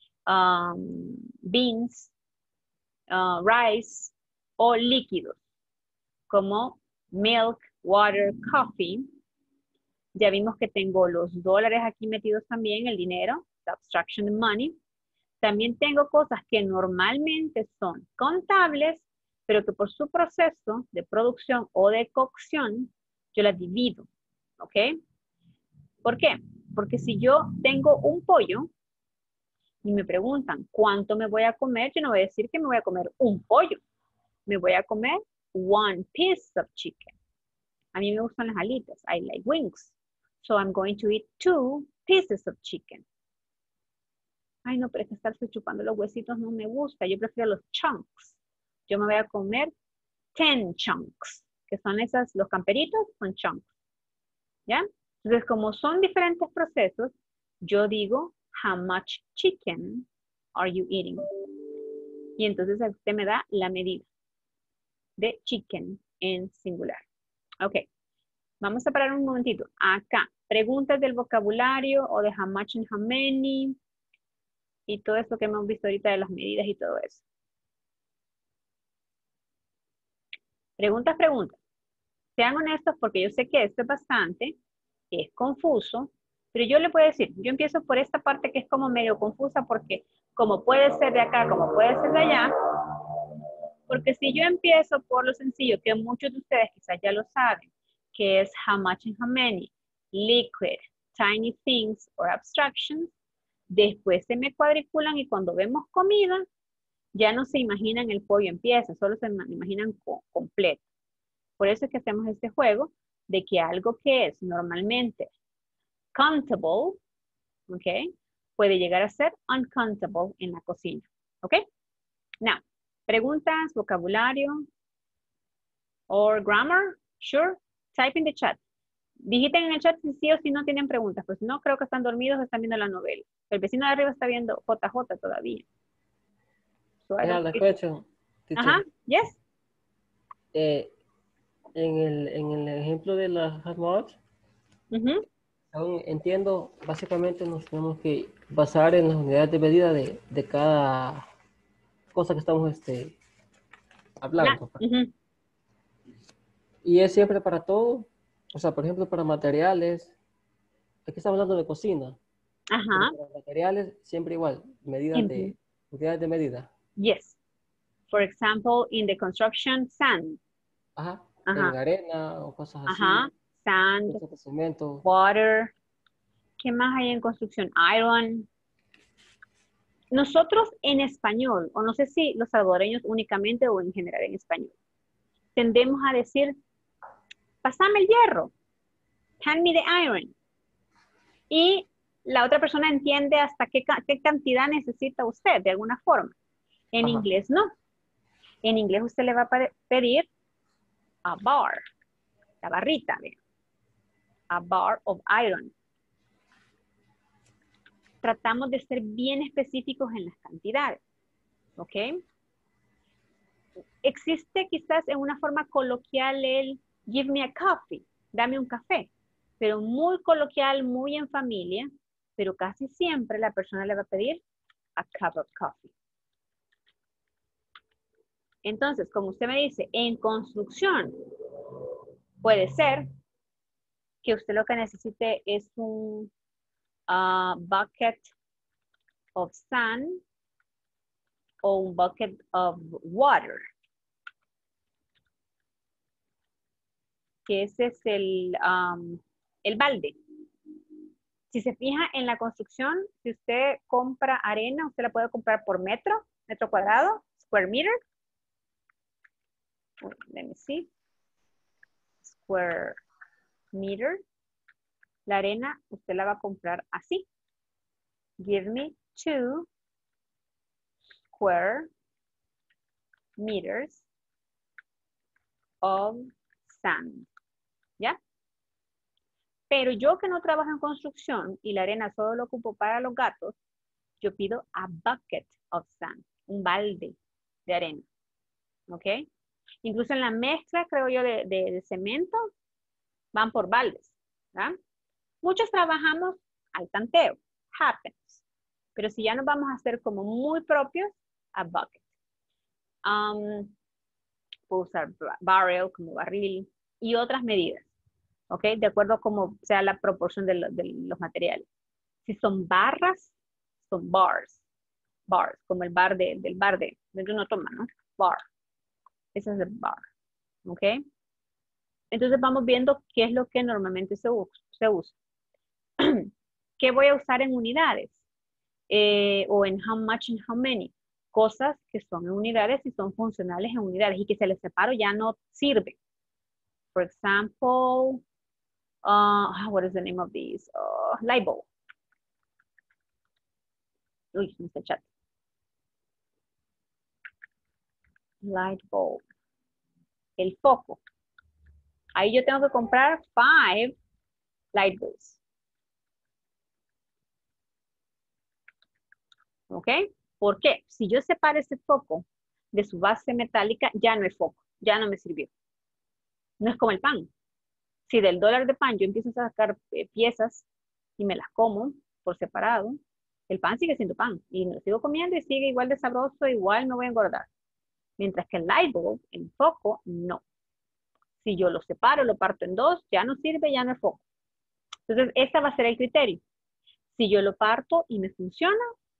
Beans, rice, o líquidos, como milk, water, coffee. Ya vimos que tengo los dólares aquí metidos también, el dinero, the abstraction of money. También tengo cosas que normalmente son contables, pero que por su proceso de producción o de cocción, yo las divido, ¿ok? ¿Por qué? Porque si yo tengo un pollo y me preguntan cuánto me voy a comer, yo no voy a decir que me voy a comer un pollo. Me voy a comer one piece of chicken. A mí me gustan las alitas. I like wings. So I'm going to eat 2 pieces of chicken. Ay, no, pero es que estarse chupando los huesitos no me gusta. Yo prefiero los chunks. Yo me voy a comer 10 chunks, que son esas, los camperitos son chunks. ¿Ya? Entonces, como son diferentes procesos, yo digo, how much chicken are you eating? Y entonces usted me da la medida de chicken en singular. Ok. Vamos a parar un momentito. Acá, preguntas del vocabulario o de how much and how many. Y todo eso que hemos visto ahorita de las medidas y todo eso. Preguntas. Sean honestos porque yo sé que esto es bastante, es confuso, pero yo le puedo decir, yo empiezo por esta parte que es como medio confusa porque como puede ser de acá, como puede ser de allá, porque si yo empiezo por lo sencillo, que muchos de ustedes quizás ya lo saben, que es how much and how many, liquid, tiny things or abstractions, después se me cuadriculan y cuando vemos comida, ya no se imaginan el pollo en piezas, solo se imaginan completo. Por eso es que hacemos este juego de que algo que es normalmente countable, ¿ok? Puede llegar a ser uncountable en la cocina, ¿ok? Now, preguntas, vocabulario, or grammar, sure, type in the chat. Digiten en el chat si sí o si no tienen preguntas, pues no creo que están dormidos o están viendo la novela. El vecino de arriba está viendo JJ todavía. So I Yeah, don't the think- question, teacher. Ajá, yes. En el ejemplo de la how much, Ujú. aún entiendo, básicamente nos tenemos que basar en las unidades de medida de cada cosa que estamos hablando. Ujú. Y es siempre para todo. O sea, por ejemplo, para materiales. Aquí estamos hablando de cocina. Ajá, Pero para materiales, siempre igual. Medidas de, unidades de medida. yes. For example, in the construction, sand. Ajá. Ajá. En arena o cosas así. Ajá, sand, Cosas de cemento. water. ¿Qué más hay en construcción? Iron. Nosotros en español, o no sé si los salvadoreños únicamente o en general en español, tendemos a decir, pásame el hierro, hand me the iron. Y la otra persona entiende hasta qué cantidad necesita usted, de alguna forma. En Ajá. inglés no. En inglés usted le va a pedir a bar, la barrita, ¿ve? A bar of iron. Tratamos de ser bien específicos en las cantidades, ¿ok? Existe quizás en una forma coloquial el give me a coffee, dame un café, pero muy coloquial, muy en familia, pero casi siempre la persona le va a pedir a cup of coffee. Entonces, como usted me dice, en construcción, puede ser que usted lo que necesite es un bucket of sand o un bucket of water. Que ese es el balde. Si se fija en la construcción, si usted compra arena, usted la puede comprar por metro cuadrado, square meter. Let me see. Square meter. La arena, usted la va a comprar así. Give me 2 square meters of sand. ¿Ya? Pero yo que no trabajo en construcción y la arena solo lo ocupo para los gatos, yo pido a bucket of sand, un balde de arena. ¿Ok? Incluso en la mezcla, creo yo, de cemento, van por baldes. ¿Verdad? Muchos trabajamos al tanteo, happens. Pero si ya nos vamos a hacer como muy propios, a bucket. Puedo usar barrel como barril y otras medidas. ¿Ok? De acuerdo a cómo sea la proporción de los materiales. Si son barras, son bars. Bars, como el bar del bar de uno toma, ¿no? Bar. Ese es el bar. ¿Ok? Entonces vamos viendo qué es lo que normalmente se usa. ¿Qué voy a usar en unidades? O en how much and how many. Cosas que son en unidades y son funcionales en unidades y que se les separo ya no sirve. For example, what is the name of these? Light bulb. Uy, no está el chat. Light bulb. El foco. Ahí yo tengo que comprar 5 light bulbs. ¿Ok? ¿Por qué? Si yo separo ese foco de su base metálica, ya no es foco, ya no me sirvió. No es como el pan. Si del dólar de pan yo empiezo a sacar piezas y me las como por separado, el pan sigue siendo pan y me lo sigo comiendo y sigue igual de sabroso, igual me voy a engordar. Mientras que el light bulb, el foco, no. Si yo lo separo, lo parto en 2, ya no sirve, ya no es foco. Entonces, ese va a ser el criterio. Si yo lo parto y me funciona,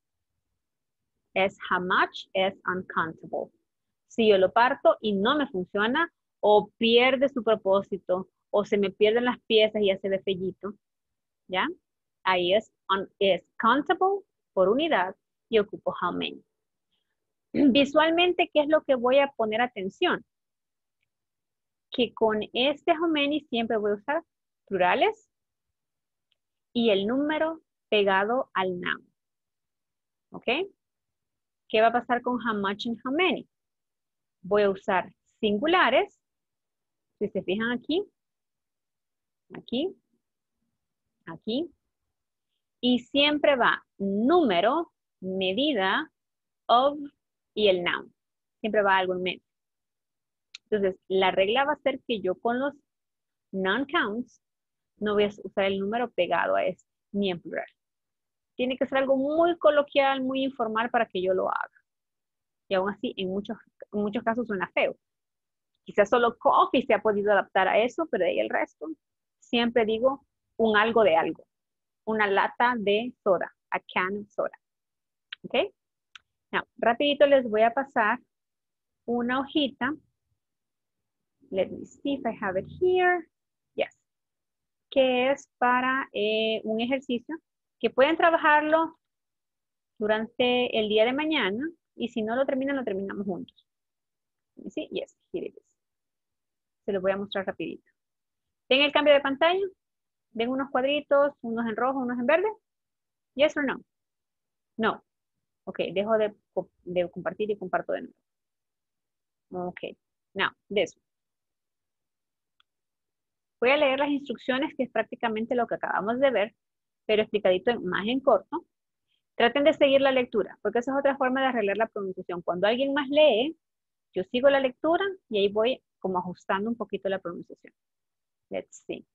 es how much is uncountable. Si yo lo parto y no me funciona, o pierde su propósito, o se me pierden las piezas y ya se ve fellito, ¿ya? Ahí es countable por unidad y ocupo how many. Visualmente, ¿qué es lo que voy a poner atención? Que con este how many siempre voy a usar plurales y el número pegado al noun. ¿Ok? ¿Qué va a pasar con how much and how many? Voy a usar singulares. Si se fijan aquí, aquí, aquí. Y siempre va número, medida, of y el noun. Siempre va algo en medio. Entonces, la regla va a ser que yo con los non-counts no voy a usar el número pegado a este, ni en plural. Tiene que ser algo muy coloquial, muy informal para que yo lo haga. Y aún así, en muchos casos suena feo. Quizás solo coffee se ha podido adaptar a eso, pero de ahí el resto, siempre digo un algo de algo. Una lata de soda, a can of soda. ¿Ok? Now, rapidito les voy a pasar una hojita. Let me see if I have it here. Yes. Que es para un ejercicio que pueden trabajarlo durante el día de mañana y si no lo terminan, lo terminamos juntos. Let me see. Yes, here it is. Se los voy a mostrar rapidito. ¿Ven el cambio de pantalla? ¿Ven unos cuadritos, unos en rojo, unos en verde? Yes or no? No. Ok, dejo de compartir y comparto de nuevo. Ok, now, this one. Voy a leer las instrucciones, que es prácticamente lo que acabamos de ver, pero explicadito más en corto. Traten de seguir la lectura, porque esa es otra forma de arreglar la pronunciación. Cuando alguien más lee, yo sigo la lectura y ahí voy como ajustando un poquito la pronunciación. Let's see.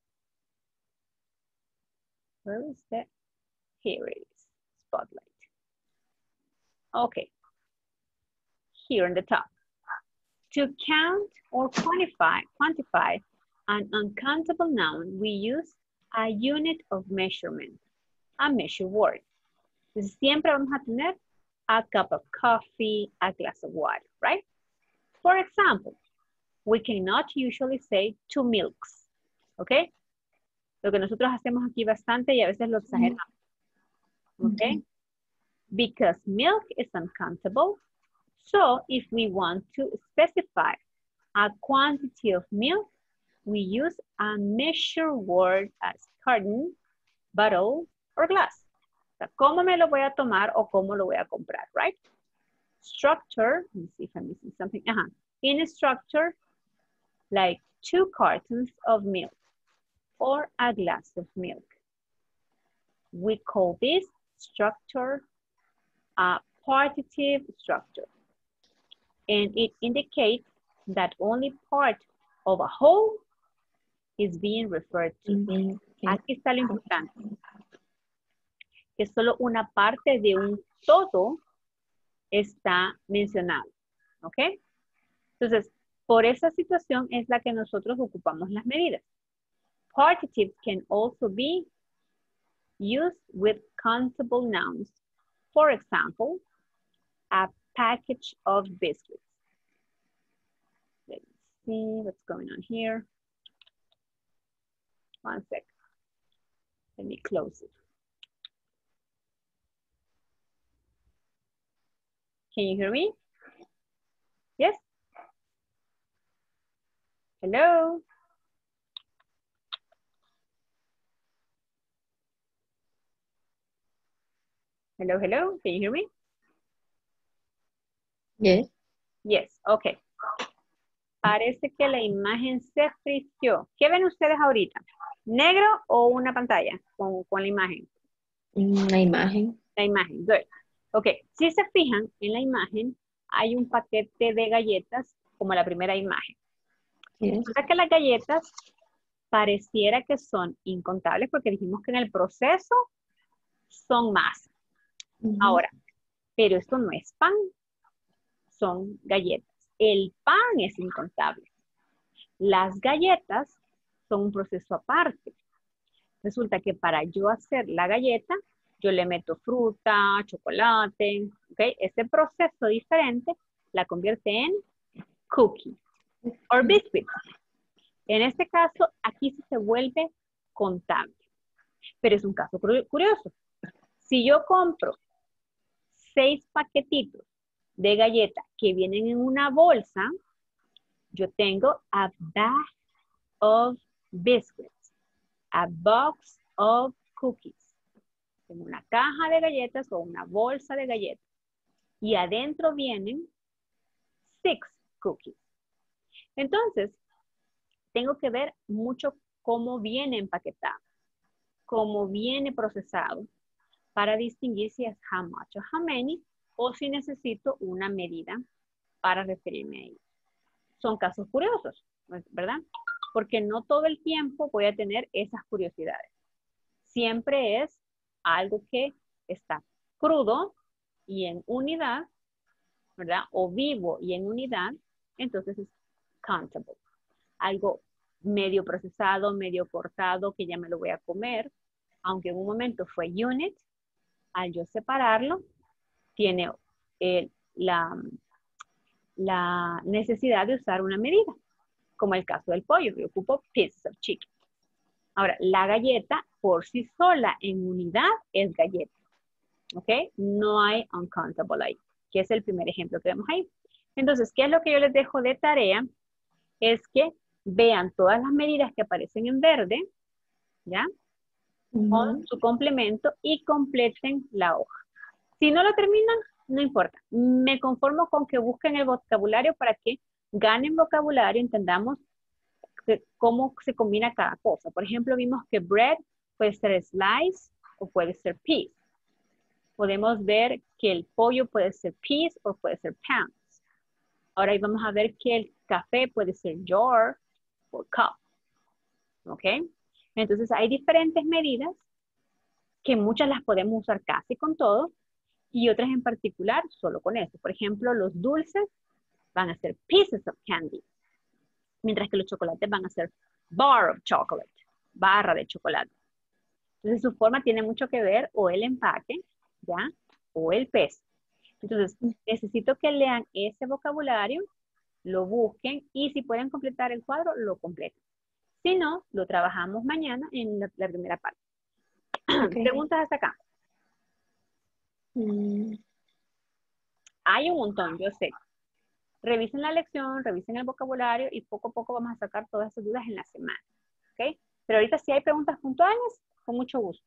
Where is that? Here it is. Spotlight. Okay. Here on the top. To count or quantify an uncountable noun, we use a unit of measurement, a measure word. Entonces, siempre vamos a tener a cup of coffee, a glass of water, right? For example, we cannot usually say 2 milks, ¿ok? Lo que nosotros hacemos aquí bastante y a veces lo exageramos, ¿ok? Because milk is uncountable. So if we want to specify a quantity of milk, we use a measure word as carton, bottle, or glass. O sea, ¿cómo me lo voy a tomar o cómo lo voy a comprar, right? Structure, let me see if I'm missing something. In a structure, like 2 cartons of milk or a glass of milk. We call this structure a partitive structure. And it indicates that only part of a whole is being referred to. Aquí está lo importante. Que solo una parte de un todo está mencionado. ¿Ok? Entonces, por esa situación es la que nosotros ocupamos las medidas. Partitives can also be used with countable nouns. For example, a package of biscuits. Let's see what's going on here. One second. Let me close it. Can you hear me? Yes? Hello? Hello, hello, can you hear me? Yes. Yes, okay. Parece que la imagen se frició. ¿Qué ven ustedes ahorita? ¿Negro o una pantalla con la imagen? Una imagen. La imagen, good. Ok, si se fijan en la imagen, hay un paquete de galletas como la primera imagen. Yes. O sea que las galletas pareciera que son incontables porque dijimos que en el proceso son más. Ahora, pero esto no es pan, son galletas. El pan es incontable. Las galletas son un proceso aparte. Resulta que para yo hacer la galleta, yo le meto fruta, chocolate, ¿ok? Este proceso diferente la convierte en cookie o biscuit. En este caso, aquí sí se vuelve contable. Pero es un caso curioso. Si yo compro 6 paquetitos de galleta que vienen en una bolsa, yo tengo a bag of biscuits, a box of cookies. Tengo una caja de galletas o una bolsa de galletas. Y adentro vienen 6 cookies. Entonces, tengo que ver mucho cómo viene empaquetado, cómo viene procesado, para distinguir si es how much o how many, o si necesito una medida para referirme a ello. Son casos curiosos, ¿verdad? Porque no todo el tiempo voy a tener esas curiosidades. Siempre es algo que está crudo y en unidad, ¿verdad? O vivo y en unidad, entonces es countable. Algo medio procesado, medio cortado, que ya me lo voy a comer, aunque en un momento fue unit, al yo separarlo, tiene la necesidad de usar una medida, como el caso del pollo, yo ocupo pieces of chicken. Ahora, la galleta por sí sola en unidad es galleta, ¿ok? No hay uncountable ahí, que es el primer ejemplo que vemos ahí. Entonces, ¿qué es lo que yo les dejo de tarea? Es que vean todas las medidas que aparecen en verde, ¿ya? con su complemento y completen la hoja. Si no lo terminan, no importa. Me conformo con que busquen el vocabulario para que ganen vocabulario, entendamos cómo se combina cada cosa. Por ejemplo, vimos que bread puede ser slice o puede ser piece. Podemos ver que el pollo puede ser piece o puede ser pounds. Ahora ahí vamos a ver que el café puede ser jar o cup. ¿Ok? Entonces hay diferentes medidas que muchas las podemos usar casi con todo y otras en particular solo con eso. Por ejemplo, los dulces van a ser pieces of candy, mientras que los chocolates van a ser bar of chocolate, barra de chocolate. Entonces su forma tiene mucho que ver o el empaque, ¿ya? O el peso. Entonces necesito que lean ese vocabulario, lo busquen y si pueden completar el cuadro, lo completan. Si no, lo trabajamos mañana en la primera parte. Okay. ¿Preguntas hasta acá? Mm, Hay un montón, yo sé. Revisen la lección, revisen el vocabulario y poco a poco vamos a sacar todas esas dudas en la semana. ¿Ok? Pero ahorita si hay preguntas puntuales, con mucho gusto.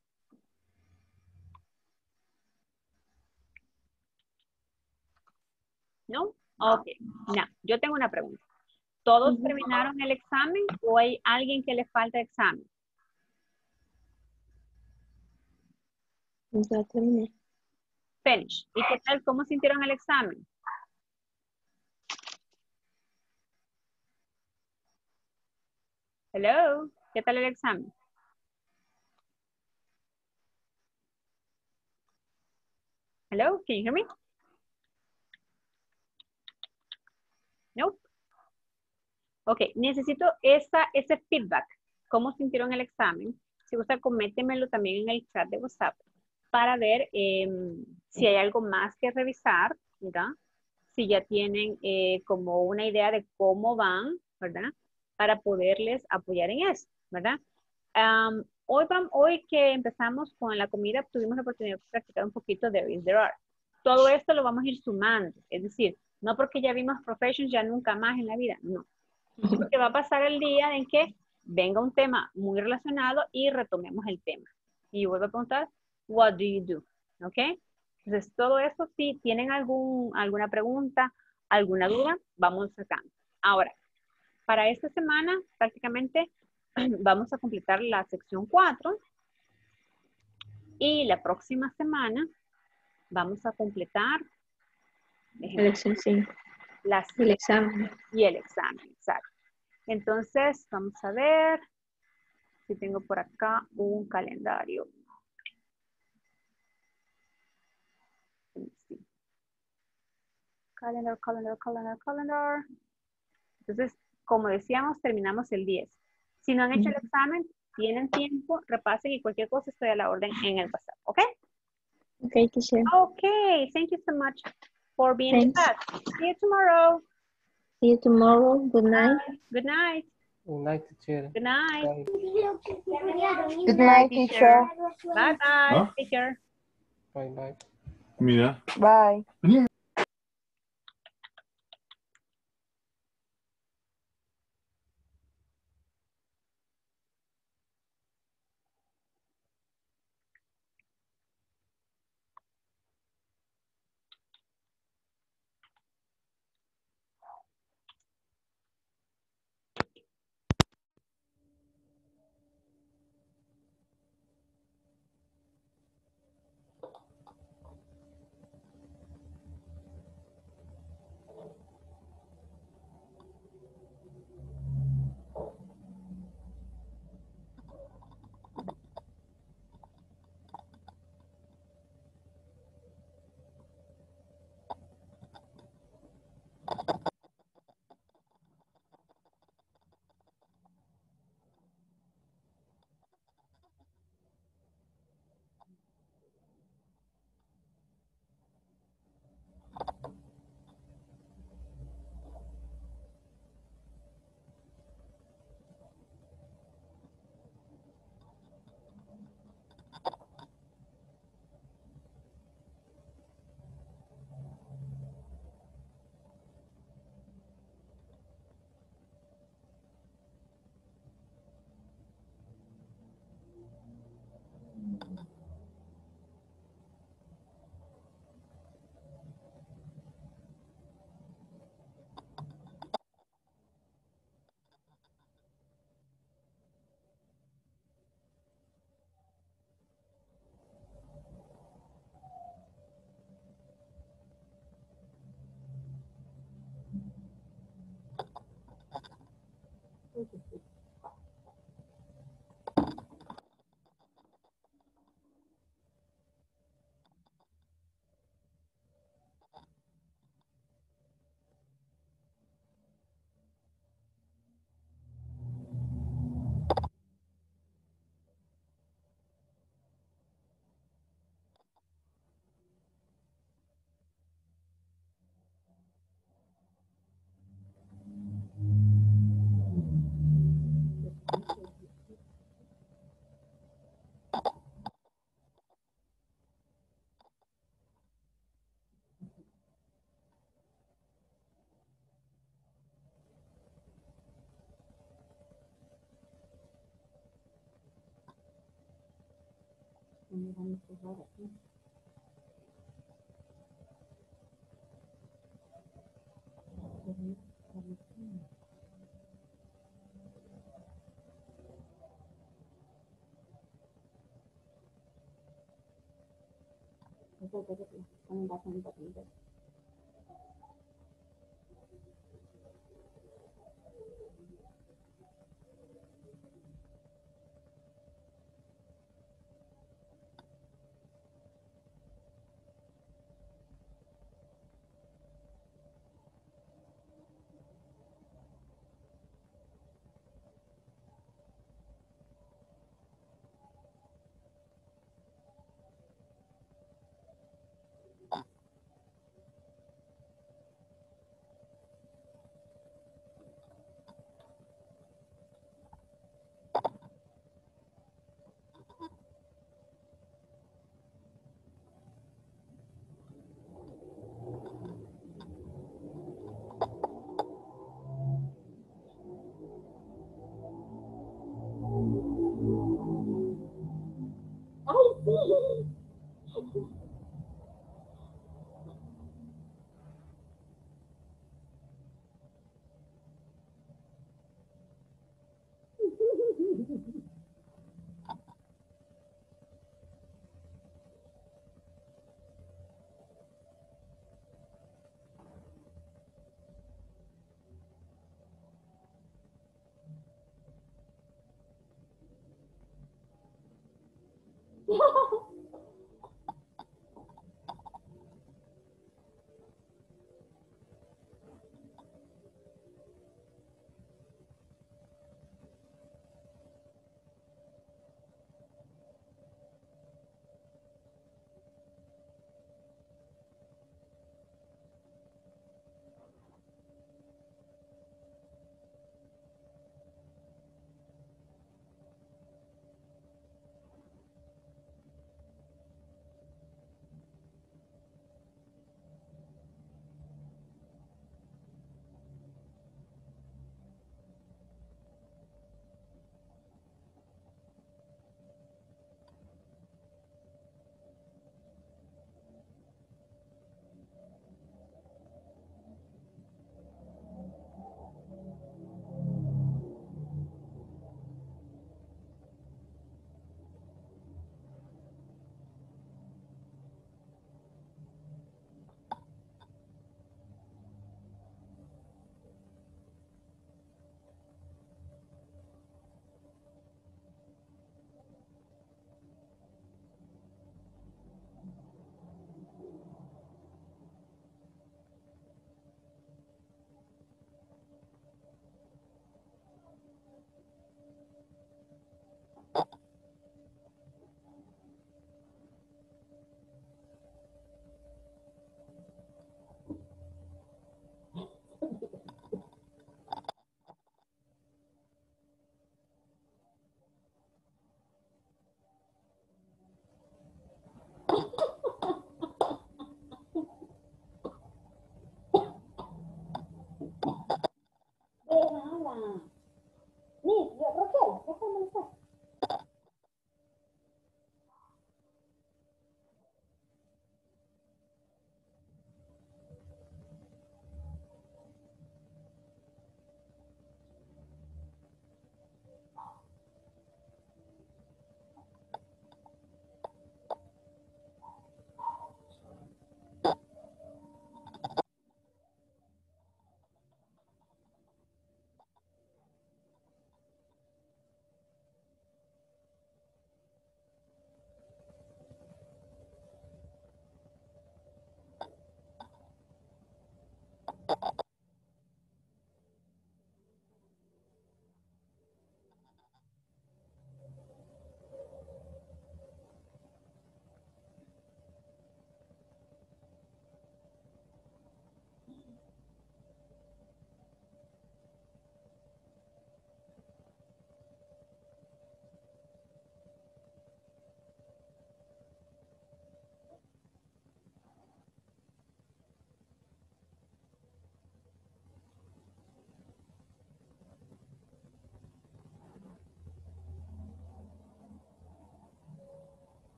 ¿No? Ok. No, yo tengo una pregunta. ¿Todos terminaron el examen o hay alguien que le falta examen? ya terminé. Finish. ¿Y qué tal? ¿Cómo sintieron el examen? Hello. ¿Qué tal el examen? Hello. Can you hear me? No. Ok. Necesito ese feedback. ¿Cómo sintieron el examen? Si gusta, coméntemelo también en el chat de WhatsApp para ver si hay algo más que revisar, ¿verdad? Si ya tienen como una idea de cómo van, ¿verdad? Para poderles apoyar en eso, ¿verdad? Hoy que empezamos con la comida, tuvimos la oportunidad de practicar un poquito de Is There Are. Todo esto lo vamos a ir sumando, es decir, no porque ya vimos Professions ya nunca más en la vida, no. Porque va a pasar el día en que venga un tema muy relacionado y retomemos el tema. Y vuelvo a preguntar, what do you do? ¿Ok? Entonces, todo eso, si tienen alguna pregunta, alguna duda, vamos sacando. Ahora, para esta semana, prácticamente vamos a completar la sección 4 y la próxima semana vamos a completar Lección 5. El examen. y el examen, exacto. Entonces, vamos a ver si tengo por acá un calendario. Calendar. Entonces, como decíamos, terminamos el 10. Si no han hecho el examen, tienen tiempo, repasen y cualquier cosa estoy a la orden en el WhatsApp, ¿ok? Okay, teacher. Okay, thank you so much for being with us. See you tomorrow. See you tomorrow. Good night. Good night. Good night, teacher. Good night. Bye. Good night, teacher. Bye-bye. ¿Ah? Take care. Bye, bye. Mira. Bye.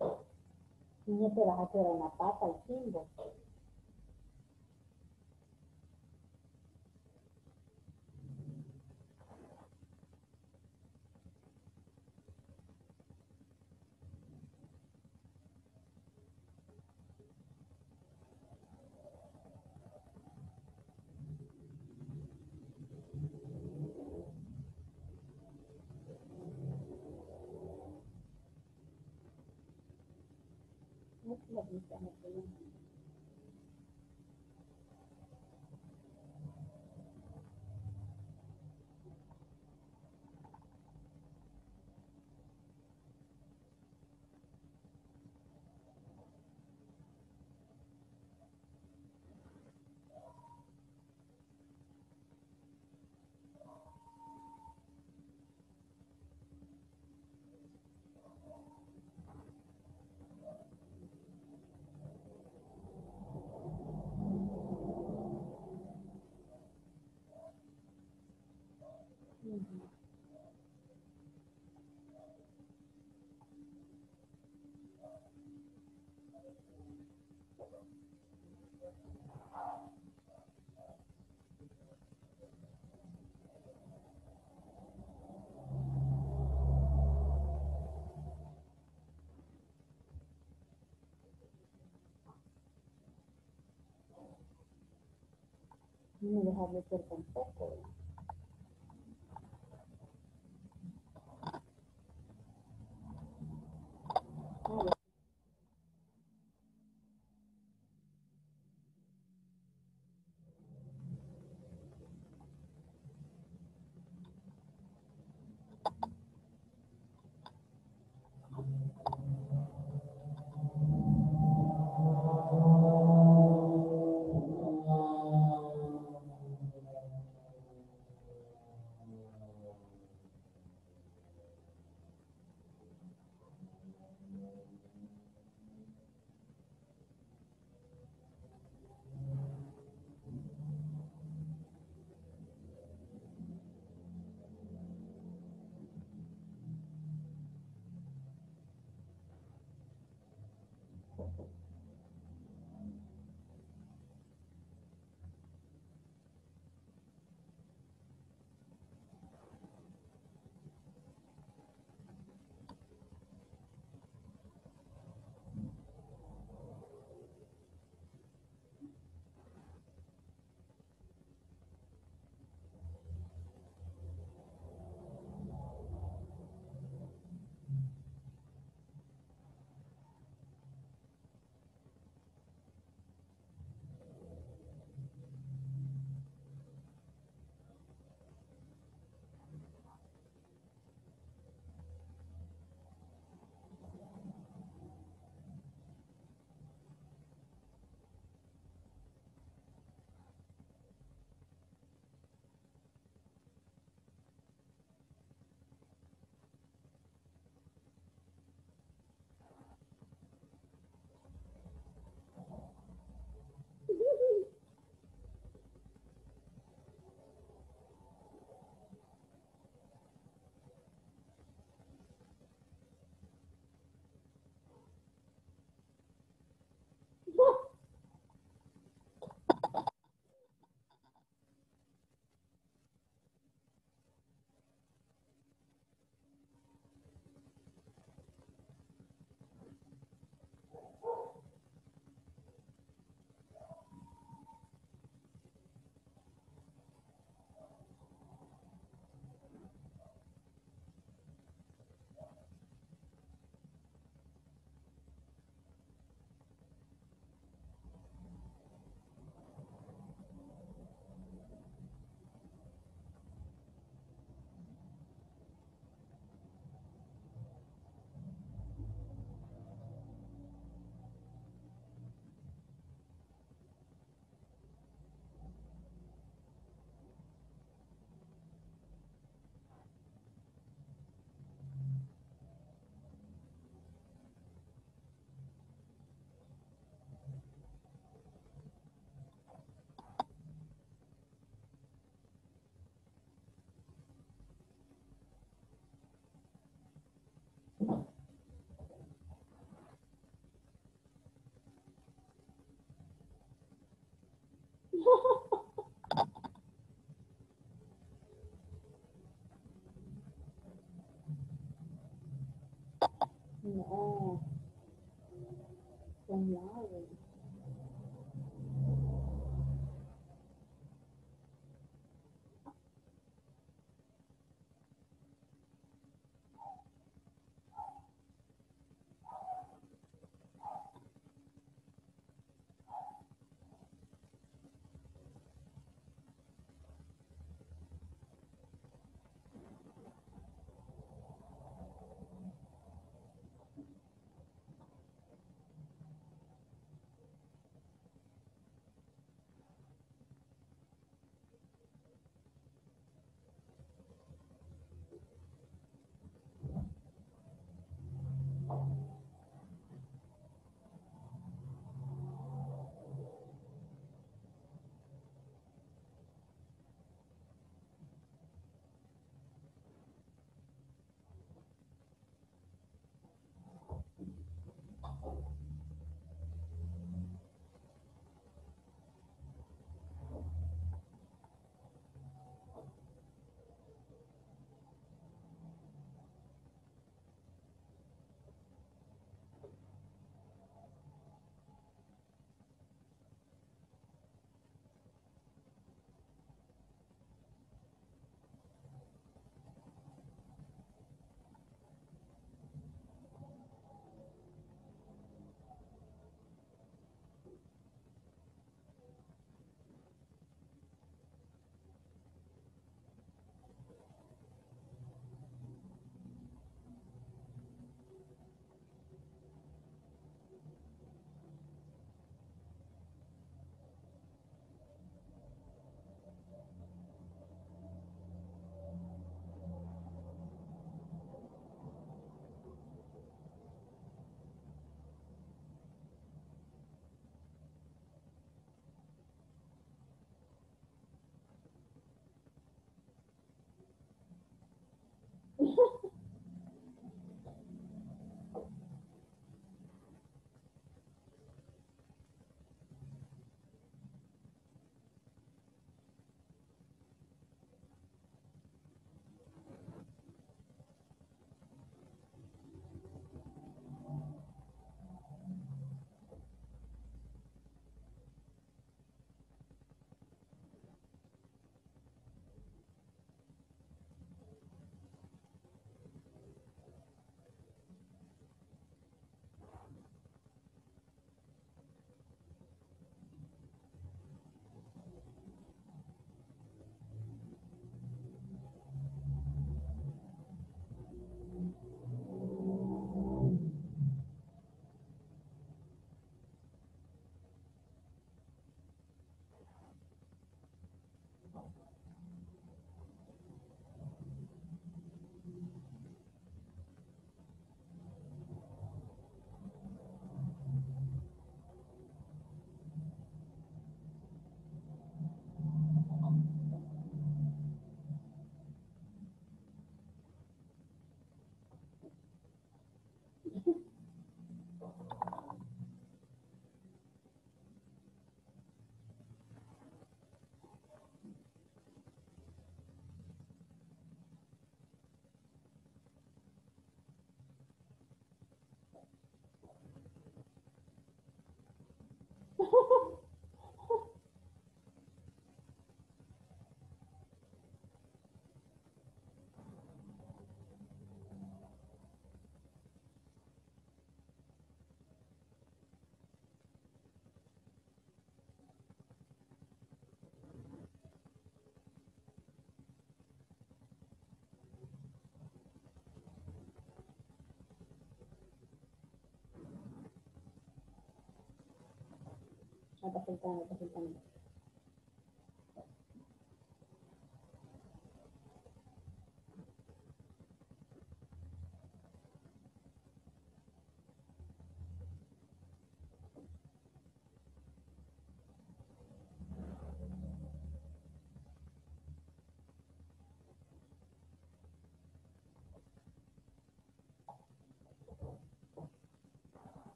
Niña, te vas a quedar una pata al chingo. No es la vista, no te lo- No dejarle ser tampoco. No. ¿Cómo hago? No está faltando, no está faltando.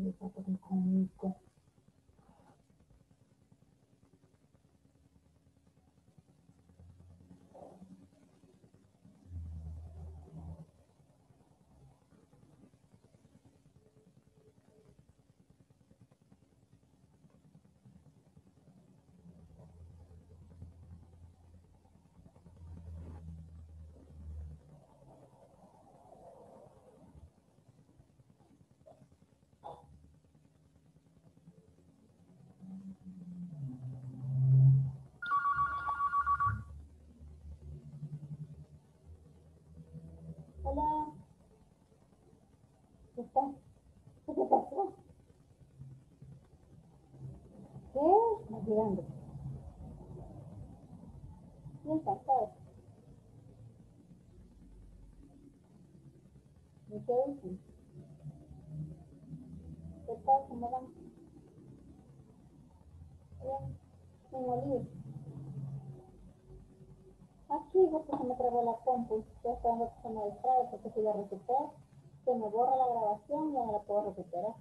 Hola. ¿Qué está? ¿Qué te pasó? ¿Qué? Estás llegando. Bien cansado. ¿Y qué dicen? ¿Qué tal? ¿Cómo van? Bien. En Olivo. Aquí, porque se me trabó la compu. Ya está dando que se me distrae, porque si la recupero, se me borra la grabación y ya no la puedo recuperar.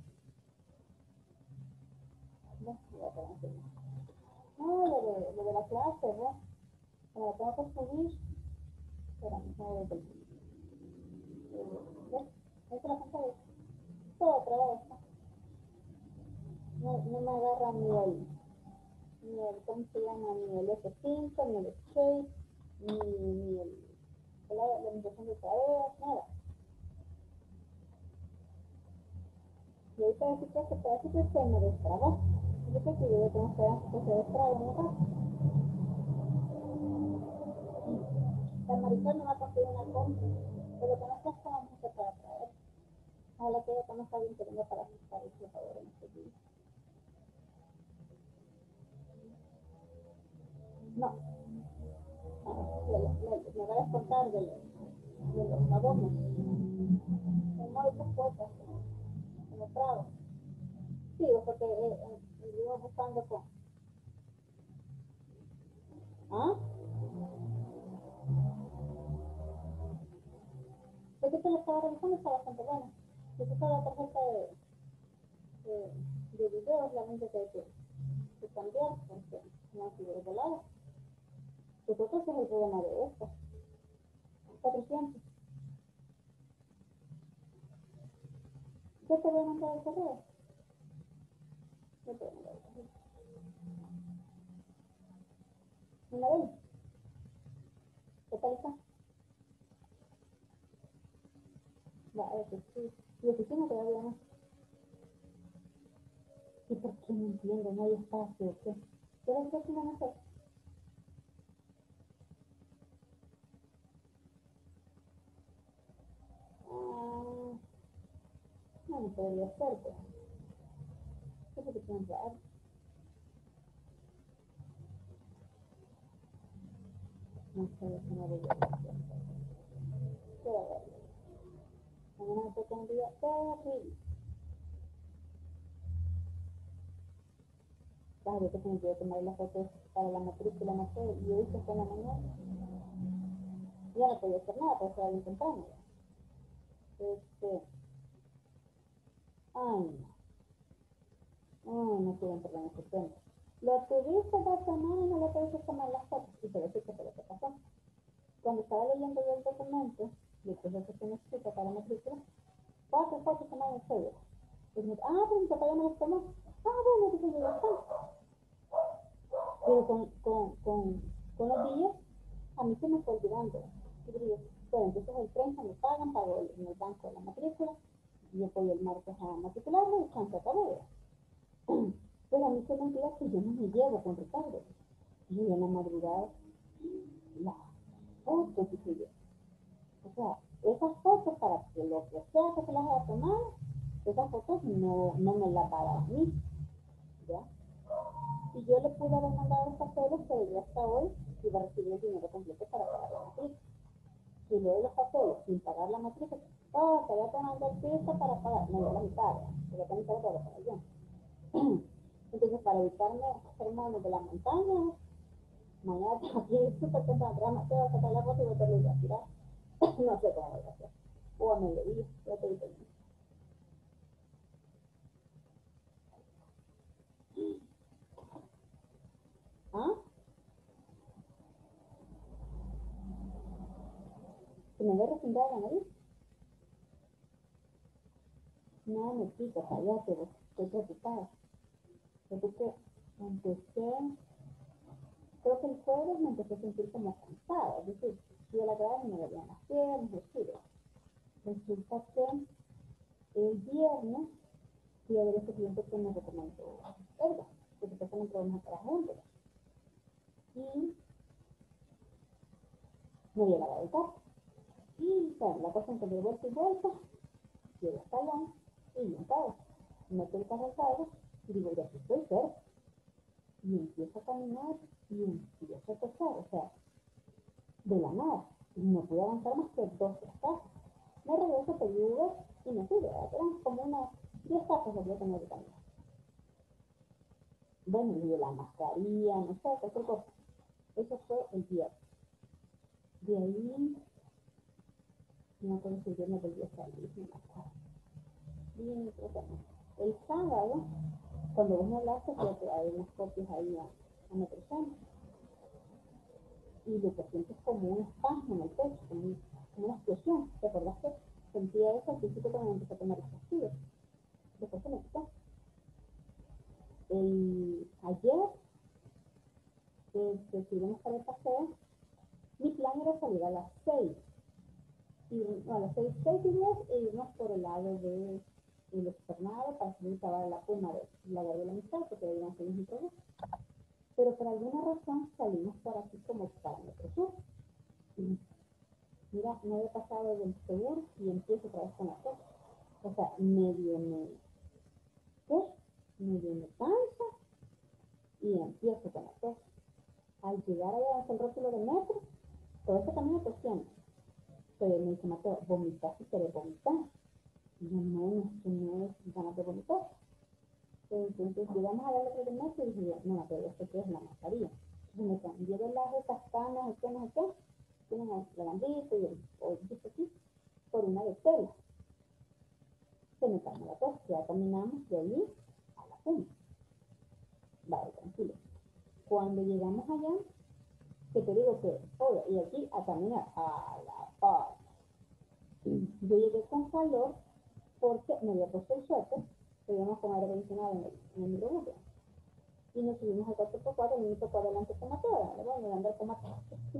No, ya te voy a enseñar. No, lo de la clase, ¿no? Como la tengo que subir. Espérame, no voy a ver. ¿Ves? ¿Ves la pantalla? Todo otra vez, ¿no? No me agarra ni el, ¿cómo se llama? Ni el F5, ni el Escape, ni la impresión de tareas, nada. Y ahorita decir que este pedacito se me destrabó. Yo creo que yo tengo que se destrabe, ¿no? La Marisol no me ha conseguido una compra, pero que no sé cómo se para traer. Ojalá que ella conozca a alguien que venga para ajustar el favor en este día. No, me va a descontar de los abonos. En muchas cosas, como trago. Sí, porque iba buscando con. ¿Ah? Porque te lo estaba revisando, está bastante bueno. Si tú sabes la tarjeta de video, realmente que hay que cambiar, porque no ha sido regulado. Nosotros es el problema de esto. 400. ¿Qué te voy a mandar el correo? ¿Qué te voy a mandar el correo? ¿Una vez? ¿Qué tal está? Va, eso sí. Y oficina todavía no. ¿Y por qué no entiendo? No hay espacio, ¿qué? ¿Qué es lo que van a hacer? No, no podría ser, pero ¿qué es lo que tienen que hacer? No sé, no voy a hacer. ¿Qué va a haber? Mañana me toca un día terrible. Claro, yo tengo que tomar las fotos para la matrícula, no sé, y hoy se fue en la mañana. Ya no podía hacer nada, porque era bien temprano. Ay, no quiero entrar en ese tema. Lo tuviste 2 semanas y no le pudiste tomar las fotos, y te decir que fue lo que pasó. Cuando estaba leyendo yo el documento, y el proceso que necesita para matrícula, 4 fotos tomadas en serio. Y me dice, pero mi papá ya me las tomó. Bueno, dije yo, ya está. Pero con los días, a mí se me fue olvidando. Y digo, bueno, entonces el 30 me pagan, pago en el banco la matrícula, y yo voy el martes a matricularme y chance acabé. Pero a mí se me olvida que yo no me llevo con Ricardo. Y en la madrugada, las fotos, dije yo. O sea, esas fotos para que lo que sea que se las haya tomado, esas fotos no me las va a dar a mí, ¿ya? Y yo le pude haber mandado los papeles, pero yo hasta hoy iba a recibir el dinero completo para pagar la matrícula. Si le doy los papeles sin pagar la matrícula, te voy a tomar el piso para pagar, me dio la mitad, te voy a tener que pagar para yo. Entonces, para evitarme hermanos de la montaña, mañana tengo que ir súper temprano, te voy a sacar la foto y voy a tener que tirar. No sé cómo voy a hacer. O a mediodía, ya te digo. me ve resfriada la nariz. Nada me quita, cállate, vos, estoy preocupada. Porque empecé, creo que el jueves me empecé a sentir como cansada, es decir, fui a la grada y me dolían las piernas, etc. Resulta que el viernes fui a ver ese cliente que me recomendó Edgar, que supuestamente vamos a estar juntos. Y me había lavado el carro. Y bueno, la cosa es que de vuelta y vuelta, llego hasta allá y yo estaba. Meto el carro al carro y digo, ya estoy cerca. Y empiezo a caminar y empiezo a tocar, o sea, de la nada. Y no pude avanzar más que 2-3 pasos. Me regreso, pedí Uber y me fui, ¿verdad? Eran como unos 10 pasos lo que yo tenía que caminar. Bueno, y de la mascarilla, no sé, cualquier cosa. Eso fue el viernes. De ahí, no acuerdo si yo me volví a salir, no me acuerdo. Bien, creo que no. El sábado, cuando vos me hablaste, creo que hay unas copias ahí a mi persona. Y lo que siento es como un espasmo en el pecho, como una explosión. ¿Te acordás que sentía eso al principio cuando empecé a tomar el pastillas? Después se me quitó. Ayer, que íbamos para el paseo, mi plan era salir a las 6. Y, no, a las 6:10 e irnos por el lado de el externado para subir a la Puma de la de la Amistad, porque debían ser un problema. Pero por alguna razón salimos por aquí como para Metro Sur. Y mira, no había pasado del seguro y empiezo otra vez con la cosa. O sea, medio me cansa y empiezo con la cosa. Al llegar allá hasta el rótulo de metro, todo ese camino tosiendo. Pero me dice, Mateo, vomitar si querés vomitar. Y yo, no es ganas de vomitar. Entonces llegamos a la letra de metro y dije, no, Mateo, esto que es la mascarilla. Entonces me cambié de las castanas, no sé qué, tienen el lavandito y el aquí, por una de tela. Se me calmó la tos, ya caminamos de allí a la Puma. Vale, tranquilo. Cuando llegamos allá, que te digo que, oye, y aquí a caminar a la paz. Yo llegué con calor porque me había puesto el suéter, que íbamos con aire acondicionado en el microbús. Y nos subimos al 4x4, el único por adelante con Mateo, bueno, y andar con Mateo.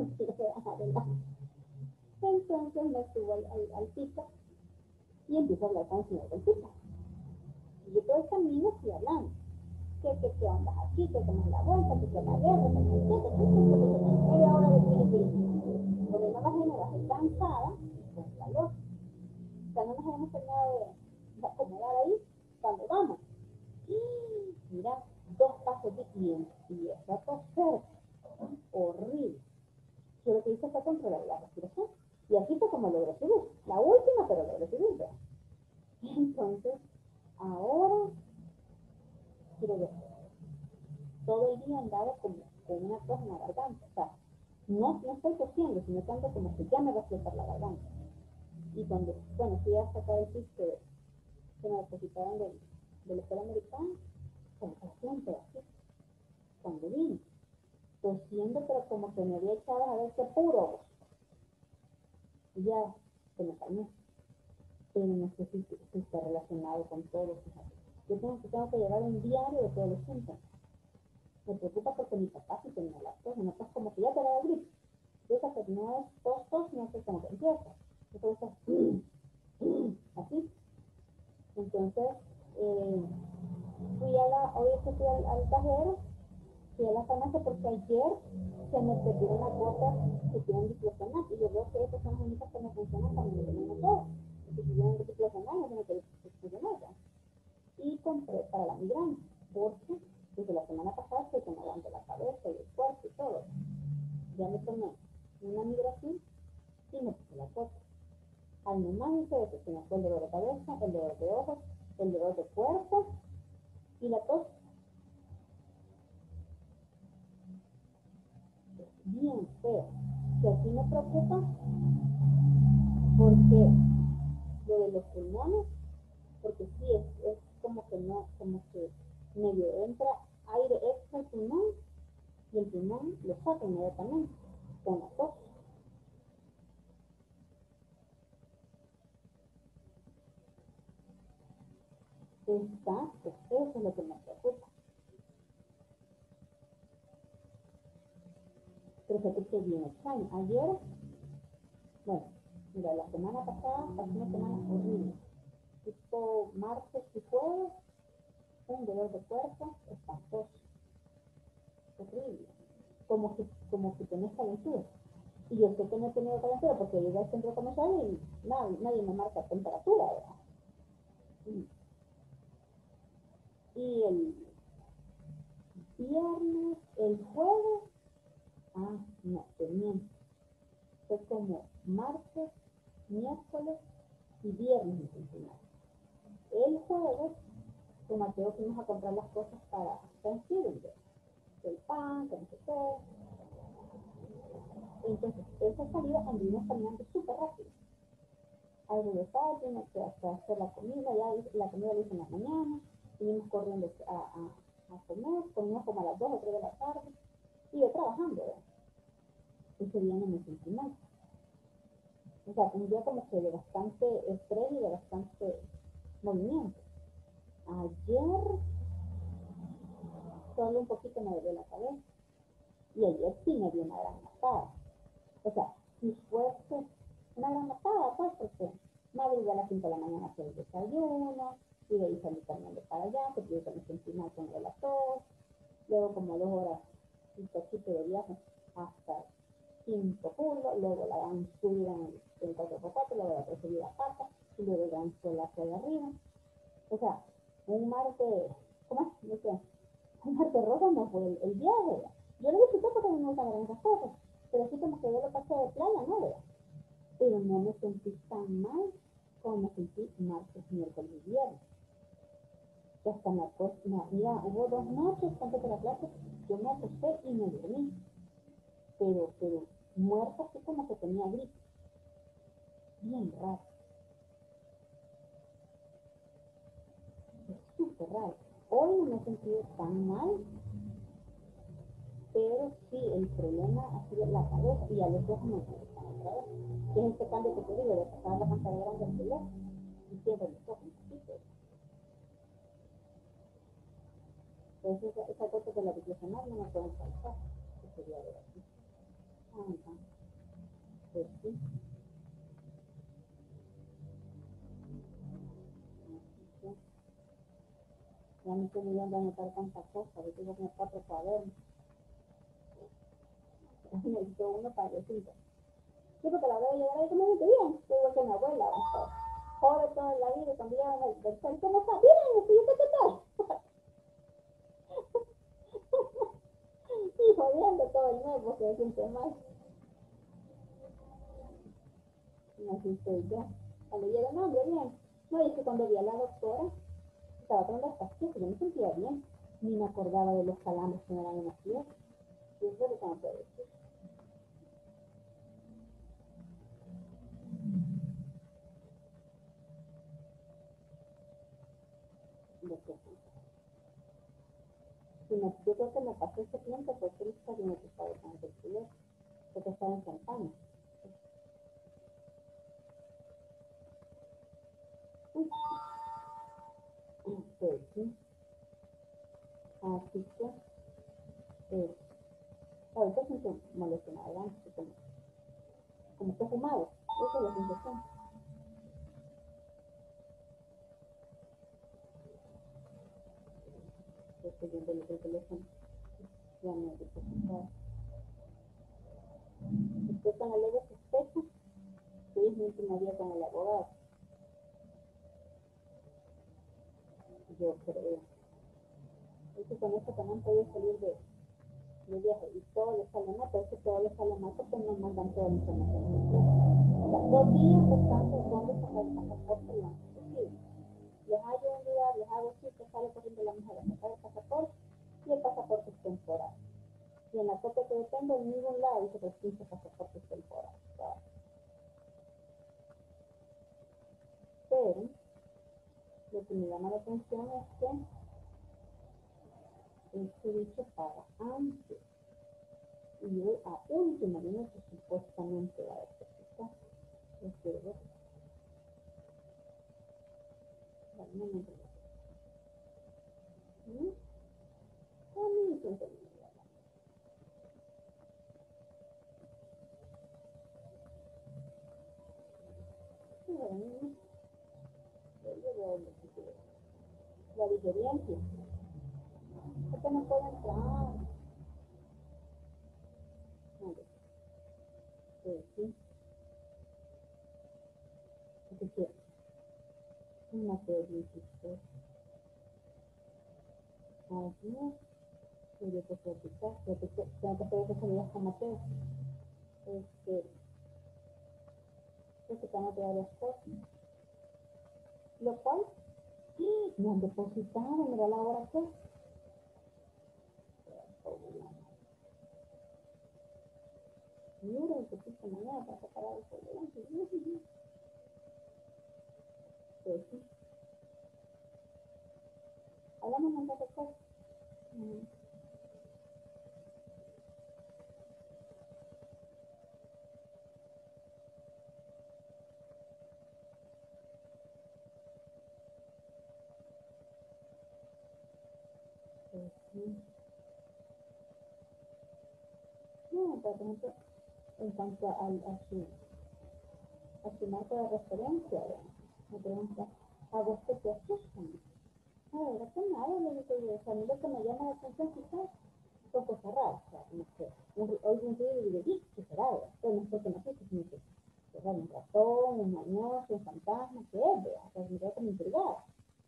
Entonces me subo al piso y empiezo a hablar con el señor del piso. Y yo todo el camino estoy hablando. ¿Qué andas aquí? ¿Qué tomas la vuelta? ¿Qué la guerra? Media hora de piri. Porque no me bajé cansada y con calor. O sea, no nos habíamos terminado de acomodar ahí cuando vamos. Y mira, 2 pasos de tiempo y esa toser horrible. Yo lo que hice fue controlar la respiración. Y así fue como logré subir. La última, pero logré subir, ¿verdad? Entonces, ahora quiero ver. Todo el día andaba con una tos en la garganta. O sea, no estoy tosiendo, sino tanto como que ya me va a explotar la garganta. Y cuando, bueno, fui a sacar el piso que me depositaron de la escuela americana, como que siempre así, cuando vine, tosiendo, pero como que me había echado a ver qué puro. Y ya se me calmó. Pero no sé si está relacionado con todo, fíjate. Yo tengo que llevar un diario de todos los síntomas. Me preocupa porque mi papá sí tenía la tos, una tos como que ya te da gripe. Esa que no es tos, no sé cómo que empieza. Entonces, así. Entonces, hoy fui al cajero, fui a la farmacia porque ayer se me perdieron las gotas que tienen diclofenac y yo veo que esas son las únicas que me funcionan cuando me tenemos todo. Porque si tienen diclofenac, no tiene que funcionar. Y compré para la migraña, porque desde la semana pasada estoy que me aguanto la cabeza y el cuerpo y todo. Ya me tomé una migración y me puse la cosa. Al nomás hice eso, se me fue el dolor de cabeza, el dolor de ojos, el dolor de cuerpo y la tos. Bien feo. Que así me preocupa porque lo de los pulmones, porque sí es como que no, como que medio entra aire extra al pulmón y el pulmón lo saca inmediatamente con la tos. Exacto, eso es lo que me preocupa. Pero fíjate que bien extraño. Ayer, bueno, mira, la semana pasada pasó una semana horrible. Tipo martes y jueves, un dolor de cuerpo espantoso, horrible. Como que tenés calentura. Y yo sé que no he tenido calentura porque llegué al centro comercial y nadie me marca temperatura, ¿verdad? Y el viernes, el jueves, no, te miento. Fue como martes, miércoles y viernes me sentí mal. El jueves, con Mateo fuimos a comprar las cosas para Thanksgiving, el pan, que no sé qué. Entonces, esa salida anduvimos caminando súper rápido. Al regresar, tuvimos que hacer la comida, ya la comida la hice en la mañana, vinimos corriendo a comer, comimos como a las 2 o 3 de la tarde, y yo trabajando, ¿verdad? Ese día no me sentí mal. O sea, un día como que de bastante estrés y de bastante movimiento. Ayer solo un poquito me dolió la cabeza. Y ayer sí me dio una gran matada. O sea, si fuese una gran matada, pues, porque madrugué a las 5 de la mañana a hacer el desayuno, y de ahí salí caminando para allá, que tuve que me sentí mal con la tos, luego como 2 horas un poquito de viaje hasta Quinto Pulo, luego la dan subida en el 4x4, luego la otra subida a Pata, y luego la dan sola hacia de arriba. O sea, un mar de, ¿cómo es? No sé, un mar de rosa no fue el viaje. Yo lo disfruté porque a mí me gustan esas cosas, pero así como que yo lo pasé de playa, ¿no? ¿Verdad? Pero no me sentí tan mal como me sentí martes, miércoles y viernes. Que hasta me acosté, mira, hubo 2 noches antes de la clase, yo me acosté y me dormí. Pero muerta así como que tenía gripe. Bien raro. Es súper raro. Hoy no me he sentido tan mal, pero sí, el problema ha sido la cabeza y a los ojos me molestan otra vez. Que es este cambio que te digo, de pasar la pantalla grande al teléfono y siempre los ojos un poquito. Entonces, esa cosa de la biblioteca no me pueden faltar. Que sería de aquí. Pues sí. Ya no estoy viendo a anotar tanta cosa, yo tengo como 4 cuadernos. Necesito uno para decir. Sí, porque la veo llegar ahí, ¿cómo me bien? Yo igual que mi abuela, joder toda la vida, cuando llega del tercer, ¿cómo está? Bien, ¿y usted qué tal? Y jodiendo todo el mes porque se siente mal. Y así estoy yo. Cuando llega, no, hombre, bien. No, y es que cuando vi a la doctora, estaba tomando las pastillas, yo me sentía bien. Ni me acordaba de los calambres que me daban en las pies. Y eso es lo que no puedo decir. Yo creo que me pasó ese tiempo porque él está bien ocupado con el estudio, porque estaba en campaña. Pues sí. Así que, ahorita siento molestia en adelante, como que fumado. Esa es la sensación. Estoy viendo el teléfono. Ya me he depositado. Estoy con la leve sospecha que es mi último día con el abogado. Yo creo. Es que con esto también podía salir de viaje y todo le sale mal, pero es que todo le sale mal porque no mandan toda la información. O sea, 2 días buscando dónde sacar el pasaporte lo antes posible. Les hallo un lugar, les hago sitio, sale corriendo la mujer a sacar el pasaporte y el pasaporte es temporal. Y en la copia que yo tengo, en ningún lado dice que 15 pasaportes temporales. Pero lo que me llama la atención es que este dicho para antes y hoy a último minuto supuestamente va a depositar. Es verdad. Vale, un momento. la digerencia. ¿Por qué no puedo entrar? Vale. Sí. Así que, Mateo 16. Allí, y yo te puedo aplicar. Tengo que hacer esas salidas con Mateo. Depositamos de varias cosas. Lo cual, me han depositado, mira la hora que. Mira, el poquito mañana para separar el problema. Pues sí. Hablamos un rato de cosas. Pues sí. No, por ejemplo, en cuanto a su marco de referencia, me pregunta, ¿a vos qué te asustan? No, de verdad que nada, le digo yo, o sea, a mí lo que me llama la atención quizás son cosas raras, o sea, como que oigo un ruido y digo, ¿qué será? Pero no es porque me asuste, sino que es un ratón, un mañoso, un fantasma, ¿qué es? O sea, me quedo como intrigada.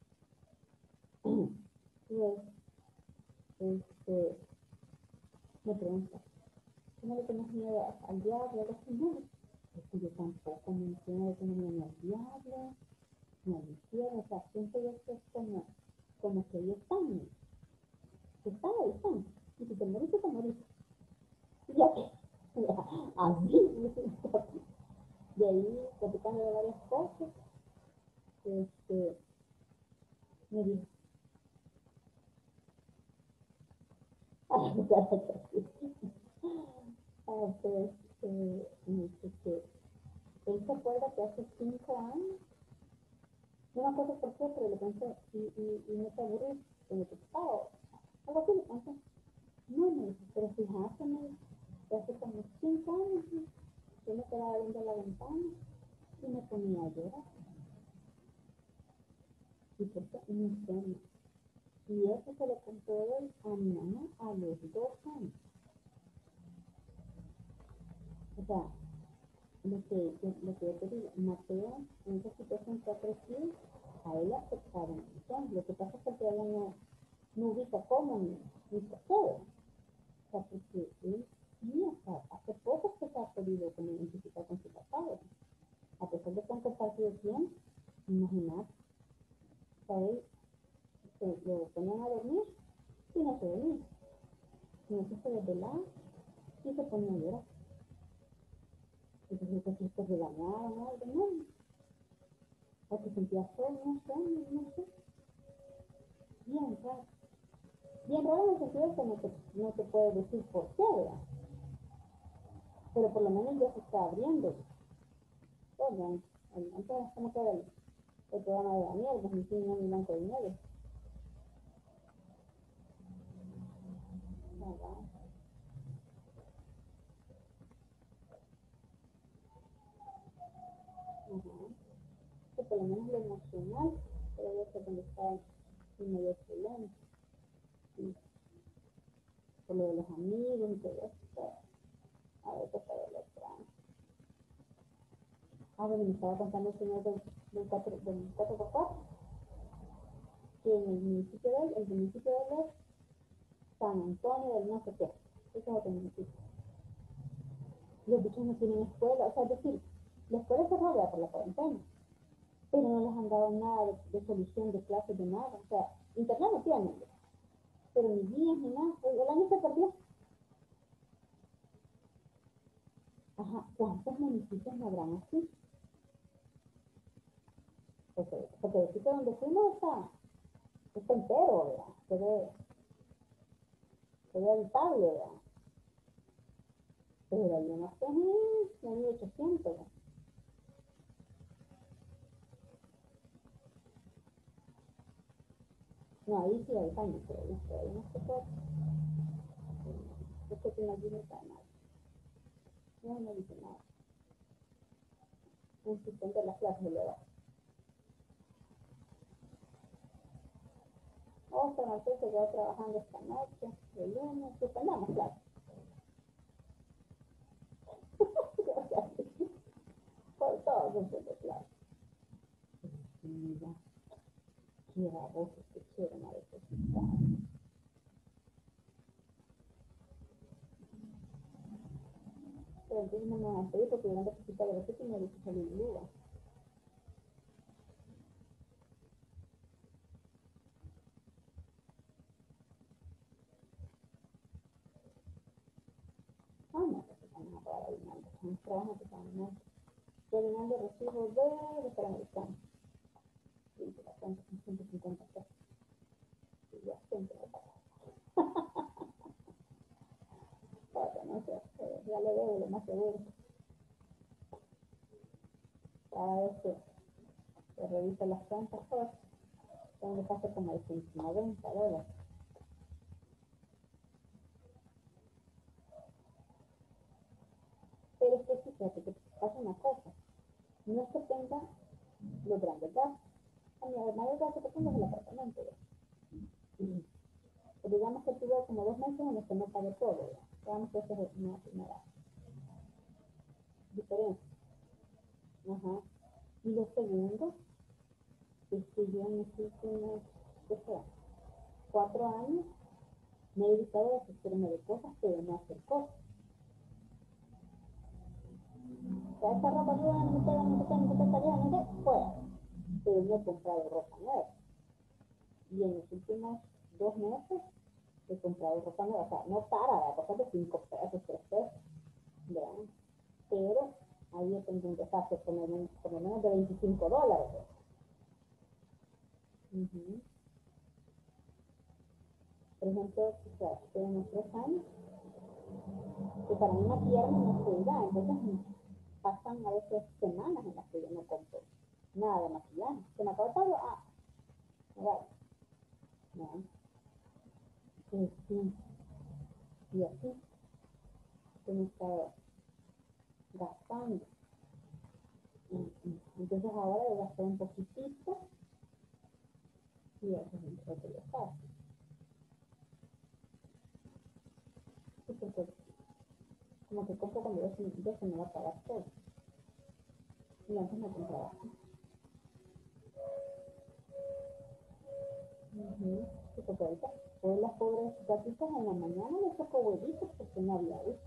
Y me pregunta, ¿cómo le tenés miedo al diablo? ¿Algo así? No, es que yo tampoco me entiendo de que no me al diablo, ni al infierno, o sea, siento yo que es como que ellos están, que están ahí, están, y si te morís, te morís. Y ya que, así, de ahí, platicando de varias cosas, me dijo, pues, me dice que él se acuerda que hace 5 años, no me acuerdo por qué, pero le pensé, y no te aburrís, como que estaba, algo así, le pensé, no, me dice, pero fíjate, me dice, que hace como 5 años, yo me quedaba viendo la ventana y me ponía a llorar. ¿Y por qué? No sé. Y eso se lo contó él a mi mamá a los 2 años. O sea, lo que yo te digo, Mateo, en esa situación que ha crecido, a él le afectaron un montón. Lo que pasa es que todavía no ubica cómo ni por qué. O sea, porque él sí, o sea, hace poco que se ha podido como identificar con su pasado. A pesar de que han compartido tiempo, imagínate, o sea, él lo ponían a dormir y no se dormía. No se desvelaba y se ponía a llorar. Entonces, que si se regañaban o algo, no. O que sentía solo, no sé. Bien raro. Bien raro en el sentido de que no te puede decir por qué, ¿verdad? Pero por lo menos ya se está abriendo. Todo, entonces, ¿cómo queda el programa de Daniel? Pues ni tiene ni blanco de dinero. Que por lo menos lo emocional, pero yo sé donde está en medio problema. Sí. Por lo de los amigos y todo esto. A ver qué puede lo extraño. Bueno, me estaba contando el señor del 4x4, que en el municipio de él es San Antonio del no sé qué. Ese es otro municipio. Los bichos no tienen escuela, o sea, es decir, la escuela se rodeada por la cuarentena, pero no les han dado nada de solución de clases de nada, o sea, internet no tienen, pero ni guías ni nada, el año se perdió. Ajá, ¿cuántos municipios no habrán así? Porque el sitio donde fuimos está entero, ¿verdad? Se ve habitable, ¿verdad? Pero yo no sé, ni 1800, ¿verdad? No, ahí sí hay años, pero ahí no se puede. Es que tiene allí no está nada. No dice nada. Un sistema de las clases de la edad. O San Martín se quedó trabajando esta noche, el lunes, suspendamos clase. Por todo desde de clase. Mira, qué babosos que quieren a veces. Pero entonces no me van a pedir porque yo no necesito de receta y me dice salir de duda. Ah, no, porque estamos a pagar aguinaldo. Son trabajos que están mal. Yo aguinaldo recibo de Panamericano. Y la cuenta son 150 pesos. Y ya siempre lo pago. Para no sé, ya le debo lo más seguro. Cada vez que reviso las cuentas, pues, tengo que pasar como de 190 dólares. Pero es que sí, fíjate que pasa una cosa. No es que tenga los grandes gastos. A mi mayor gasto que tengo es el apartamento. Pero digamos que tuve como 2 meses en los que no pagué todo. Digamos que esa es una primera diferencia. Ajá. Y lo segundo es que yo en los últimos, ¿qué sea? 4 años me he dedicado a deshacerme de cosas que de no hacer cosas. O sea, esta ropa nueva no me queda, no me queda, no me queda, no me queda, fuera. Pero no he comprado ropa nueva. Y en los últimos 2 meses he comprado ropa nueva. O sea, no para, cosas de 5 pesos, 3 pesos. ¿Verdad? Pero ahí yo tengo un desastre por lo menos de 25 dólares. Por ejemplo, o sea, tengo unos 3 años que para mí maquillarme no es prioridad. Entonces pasan a veces semanas en las que yo no compro nada de maquillaje. Se me acaba todo, me vale. ¿No? Sí. Y así se me está gastando. Entonces ahora voy a gastar un poquitito y eso es lo que yo faço. Sí, porque como que compro cuando yo se me va a pagar todo. Y antes me compraba así. Sí, porque ahorita, hoy las pobres gatitas en la mañana les tocó huevitos porque no había huevos.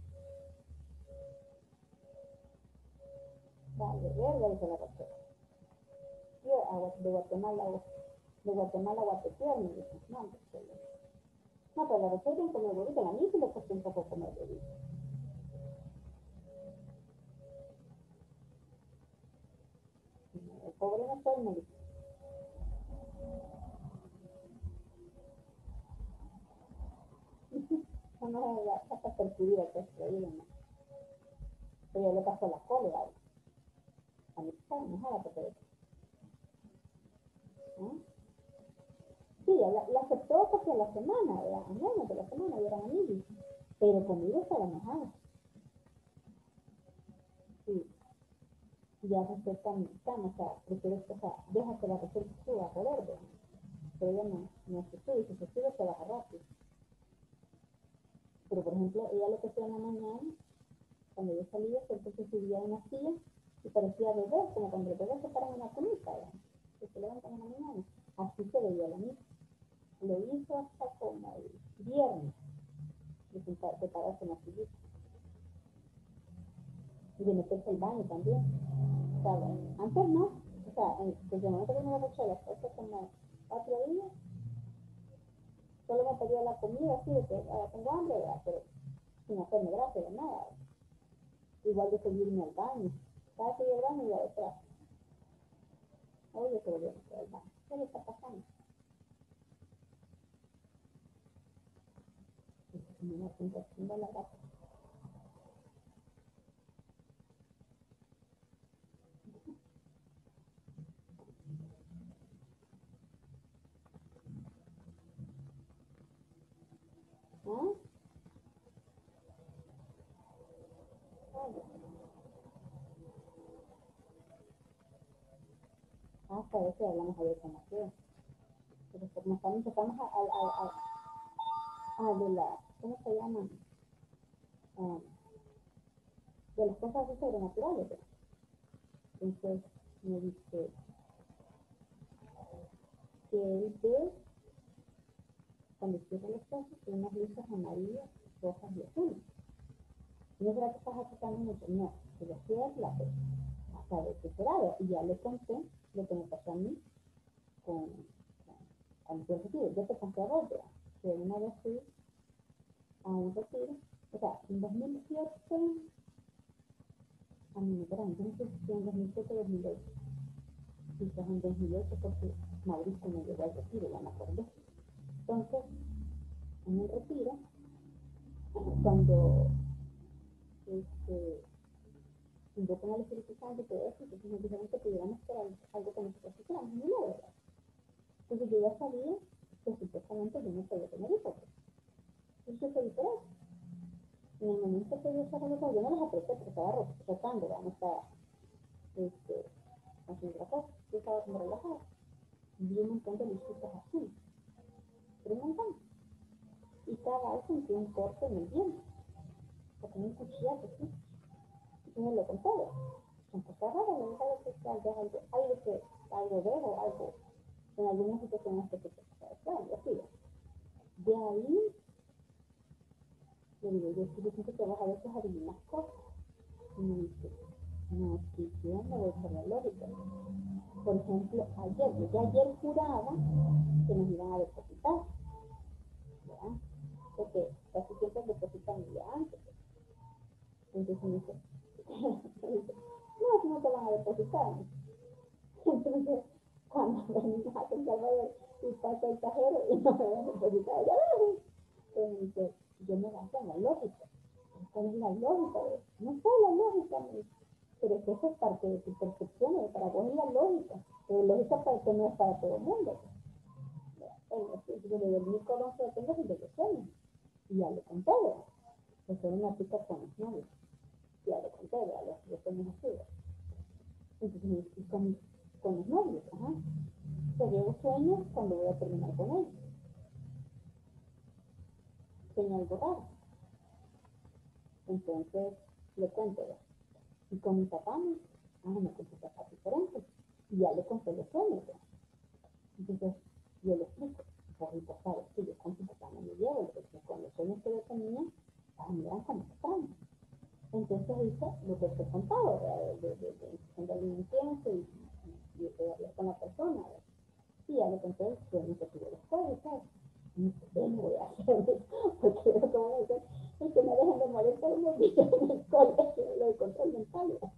Vale, verga, dice la doctora. Yo de Guatemala a Guatepeor, me dicen, no, no, pero la receta en comer huevitos, a mí sí le cuesta un poco comer huevitos. El pobre no soy, me dice. No es la casa percibida que es creíble, ¿no? Pero yo le paso la cólera. A mí está enojada porque ¿no? Sí, la aceptó porque a la semana, ¿verdad? A menos de la semana eran amigos. Pero conmigo estaba enojada. Sí. Y ya respeta mi cama, o sea, prefiero, o sea, deja que la receta suba, joder, ¿verdad? Pero ella no se sube, si se sube se baja rápido. Pero por ejemplo, ella lo que hacía en la mañana, cuando yo salía, siempre se subía a una silla y parecía bebé, como cuando los bebés se paran en la cunita, ¿verdad? Que se levantan en la mañana. Así se veía la misma. Lo hizo hasta como el viernes, de pararse en la sillita. Y de meterse al baño también. O sea, antes no. O sea, desde el momento que me lo eché, hace como 4 días, solo me pedía la comida así de que tengo hambre, ¿verdad? Pero sin hacerme gracia de nada. Igual de seguirme al baño. Cada que yo al baño iba detrás. Oye, se volvió a meter al baño. ¿Qué le está pasando? Y me apunta haciendo la gata. ¿Ah? Hasta a veces hablamos abiertamente. Pero porque nos empezamos a de la, ¿cómo se llaman? De las cosas así sobrenaturales, ¿verdad? Entonces me dice que él ve, cuando cierra los ojos, unas luces amarillas, rojas y azules. ¿No será que estás aplicando mucho? No, que lo cierra, pues, a saber qué será. Y ya le conté lo que me pasó a mí con el retiro. Yo te conté a vos, ¿verdad? Que una vez fui a un retiro, o sea, en 2007, a mí me quedan, yo no sé si en 2007 o 2008. Quizás en 2008 porque Mauricio me llevó al retiro, ya me acordé. Entonces, en el retiro, cuando yo con el Espíritu Santo y todo eso, entonces nos dijeron que pudiéramos hacer algo que nosotros hiciéramos, y no, ¿verdad? Entonces yo ya sabía que supuestamente yo no podía tener hijos. Entonces yo pedí por eso. En el momento que yo estaba yo no los apreté porque estaba rotando, ¿verdad? No estaba haciendo la cosa, yo estaba como relajada. Vi un montón de lucitas azules, pero un montón. Y cada vez sentí un corte en el viento, porque un cuchillazo así. Y me lo conté, aunque está raro, me dijo que es algo veo, algo, en algunas situaciones que se puede así. De ahí, le digo, yo siento que vas a veces adivinas cosas. Y me dice, no, si yo me voy por la lógica. Por ejemplo, ayer juraba que nos iban a depositar, ¿verdad? Porque casi siempre depositan el día antes. Entonces me dice, no, si no te van a depositar. Entonces, cuando venimos a San Salvador y pasa el cajero y no me van a depositar, ya ves. Entonces, yo me baso en la lógica. ¿Cuál es la lógica? No sé la lógica, pero es que eso es parte de tu percepción, para vos es la lógica. Pero lógica para que no es para todo el mundo. Yo le doy mi corazón que tengo desde que sueño. Y ya le conté, ¿verdad? Que soy una chica con los novios. Ya le conté, ¿verdad? Los sueños así, ¿verdad? Entonces, y con los novios, ajá. Pero yo sueño cuando voy a terminar con ellos. Sueño algo raro. Entonces, le cuento, ¿verdad? Y con mi papá, me conté papá diferente. Y ya le conté los sueños, ¿verdad? Entonces, yo le explico. Por mi papá, que yo con su papá no me llevo, porque con los sueños que yo tenía, me dan como extraños. Entonces hice lo que te contaba, de encender el incienso y hablar con la persona, ¿verdad? Y ya le conté el sueño que tuve después, ¿sabes? Y me dice, ¿qué voy a hacer? Porque yo como dice, es que me dejen de molestar unos días en el colegio, lo de control mental, ¿verdad?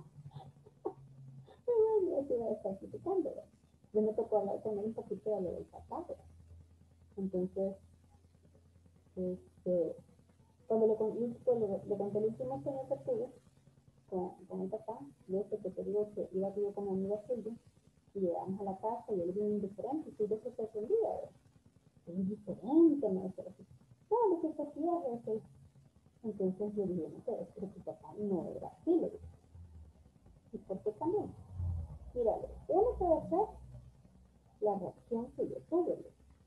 Y bueno, eso iba a estar criticando, ¿verdad? Yo me tocó hablar con él un poquito de lo del papá, ¿verdad? Entonces, cuando le conté el último sueño que tuve con el papá, yo que te digo que iba yo con mi amiga suya, y llegamos a la casa y él vino indiferente, y yo se sorprendida, ¿verdad? Es diferente, me decía así. No, lo que se hacía es eso. Entonces yo dije, no sé, es que tu papá no era así, le dije. ¿Y por qué también? Mira, uno puede ser la reacción que yo tuve,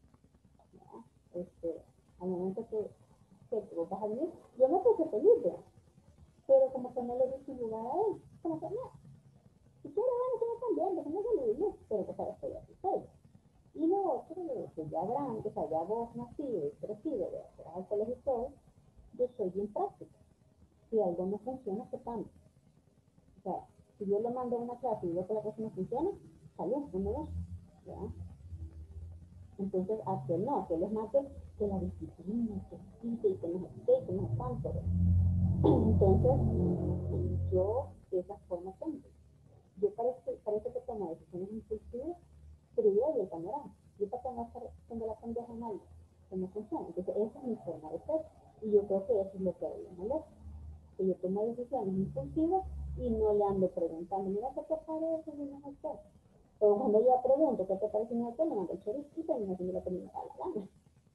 al momento que vos vas a venir, yo me puse feliz, ¿verdad? Pero como que no le di su lugar a él, como que no. Si quiere, bueno, que me están viendo, que no se le digo, pero que sabes que ya soy. Y lo otro, que ya grande, o sea, ya vos nacido y crecido, de hacer al colegio y todo, yo soy bien práctica. Si algo no funciona, ¿qué cambia? O sea, si yo le mando una clase y veo que la cosa no funciona, salud, no me gusta, ¿verdad? Entonces, aquel es más que la disciplina, que existe y que no es que no es tanto, ¿verdad? Entonces, yo de esa forma tengo. Yo parece que tomo decisiones impulsivas, pero yo de esa manera. Yo para que no tengo la pendeja en algo que no funciona. Entonces, esa es mi forma de ser. Y yo creo que eso es lo que a ella molesta. Que yo tomo decisiones impulsivas y no le ando preguntando, mira qué te parece, no sé qué. Pero cuando yo pregunto qué te parece, no sé, le mando el choricito y me hace lo que me da la gana.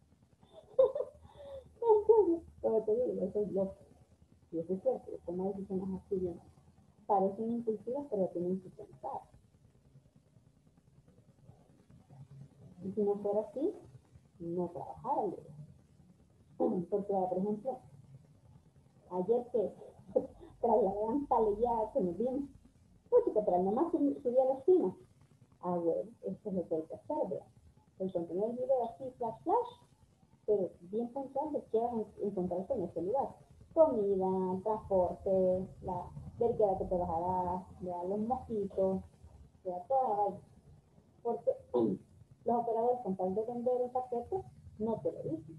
Entonces, como te digo, eso es loco. Y eso es cierto, yo tomo decisiones así bien. Parecen impulsivas, pero tienen que pensar. Y si no fuera así, no trabajara. Porque, por ejemplo, ayer que tras la gran paleada que nos dimos, pues pero nomás subí a la esquina. Ah, bueno, esto es lo que hay que hacer, ¿verdad? El contenido del video así, flash, flash, pero bien puntual de qué van a encontrarse en ese lugar. Comida, transporte, la verguera que te vas a dar, los mosquitos, toda la vaina. Porque los operadores con tal de vender el paquete, no te lo dicen.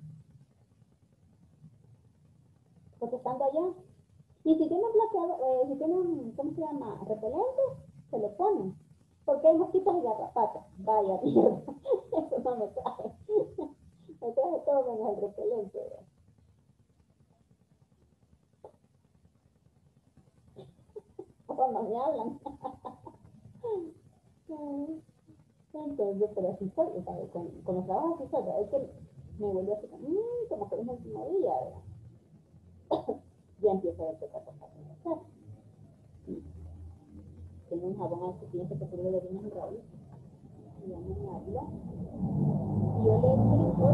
Porque estando allá, y si tienen bloqueado, si tienen, ¿cómo se llama? Repelente, se lo ponen. Porque hay mosquitos y garrapatas. Vaya mierda. Eso no me trae. Me trae todo menos el repelente. O no me hablan. Entonces, pero así soy, ¿sabes? Con los trabajos así soy. Es que me vuelve así como que es el último día, ¿verdad? Ya empiezo a ver qué está pasando. Tengo un jabón que pienso que sirve de bien en radio. Se llama Ávila. Y yo le explico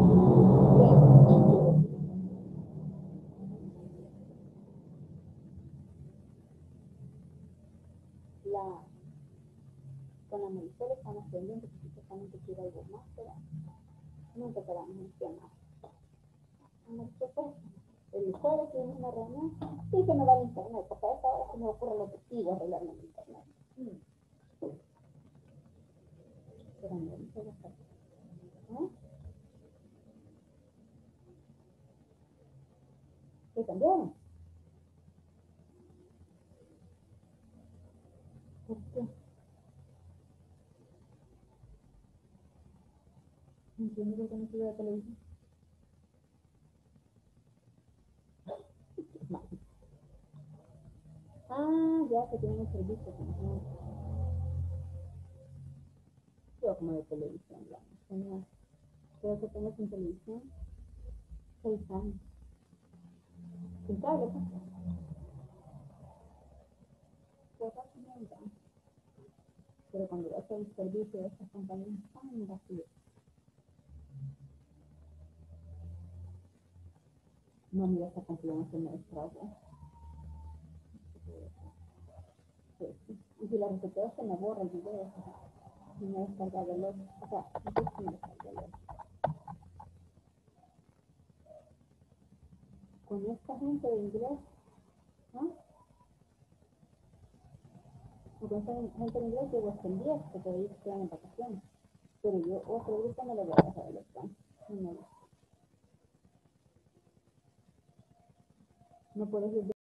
con la Marisol estamos pendientes que supuestamente quiere algo más, pero nunca quedamos en qué más. El jueves tuvimos una reunión, sí que no va al internet, porque a esta hora se me ocurre lo que sigo arreglarme en internet. Pero no, no se lo sé. ¿No? ¿Qué cambiaron? ¿Por qué? No entiendo por qué no sigue la televisión. Ah, ya que tienen el servicio. Yo como de televisión, ya. Creo que tengo sin televisión 6 años. Sin cable, pues. Pero cuando vas a el servicio de estas compañías tan vacías, no mira esta confluencia en el trabajo. Y si la reseteo se me borra el video, y me descarga el otro. O sea, yo me descarga el otro. Con esta gente de inglés, ¿no? Con esta gente de inglés llevo hasta el 10, que todavía se quedan en vacaciones. Pero yo otro grupo no le voy a dejar el plan. No puedes ir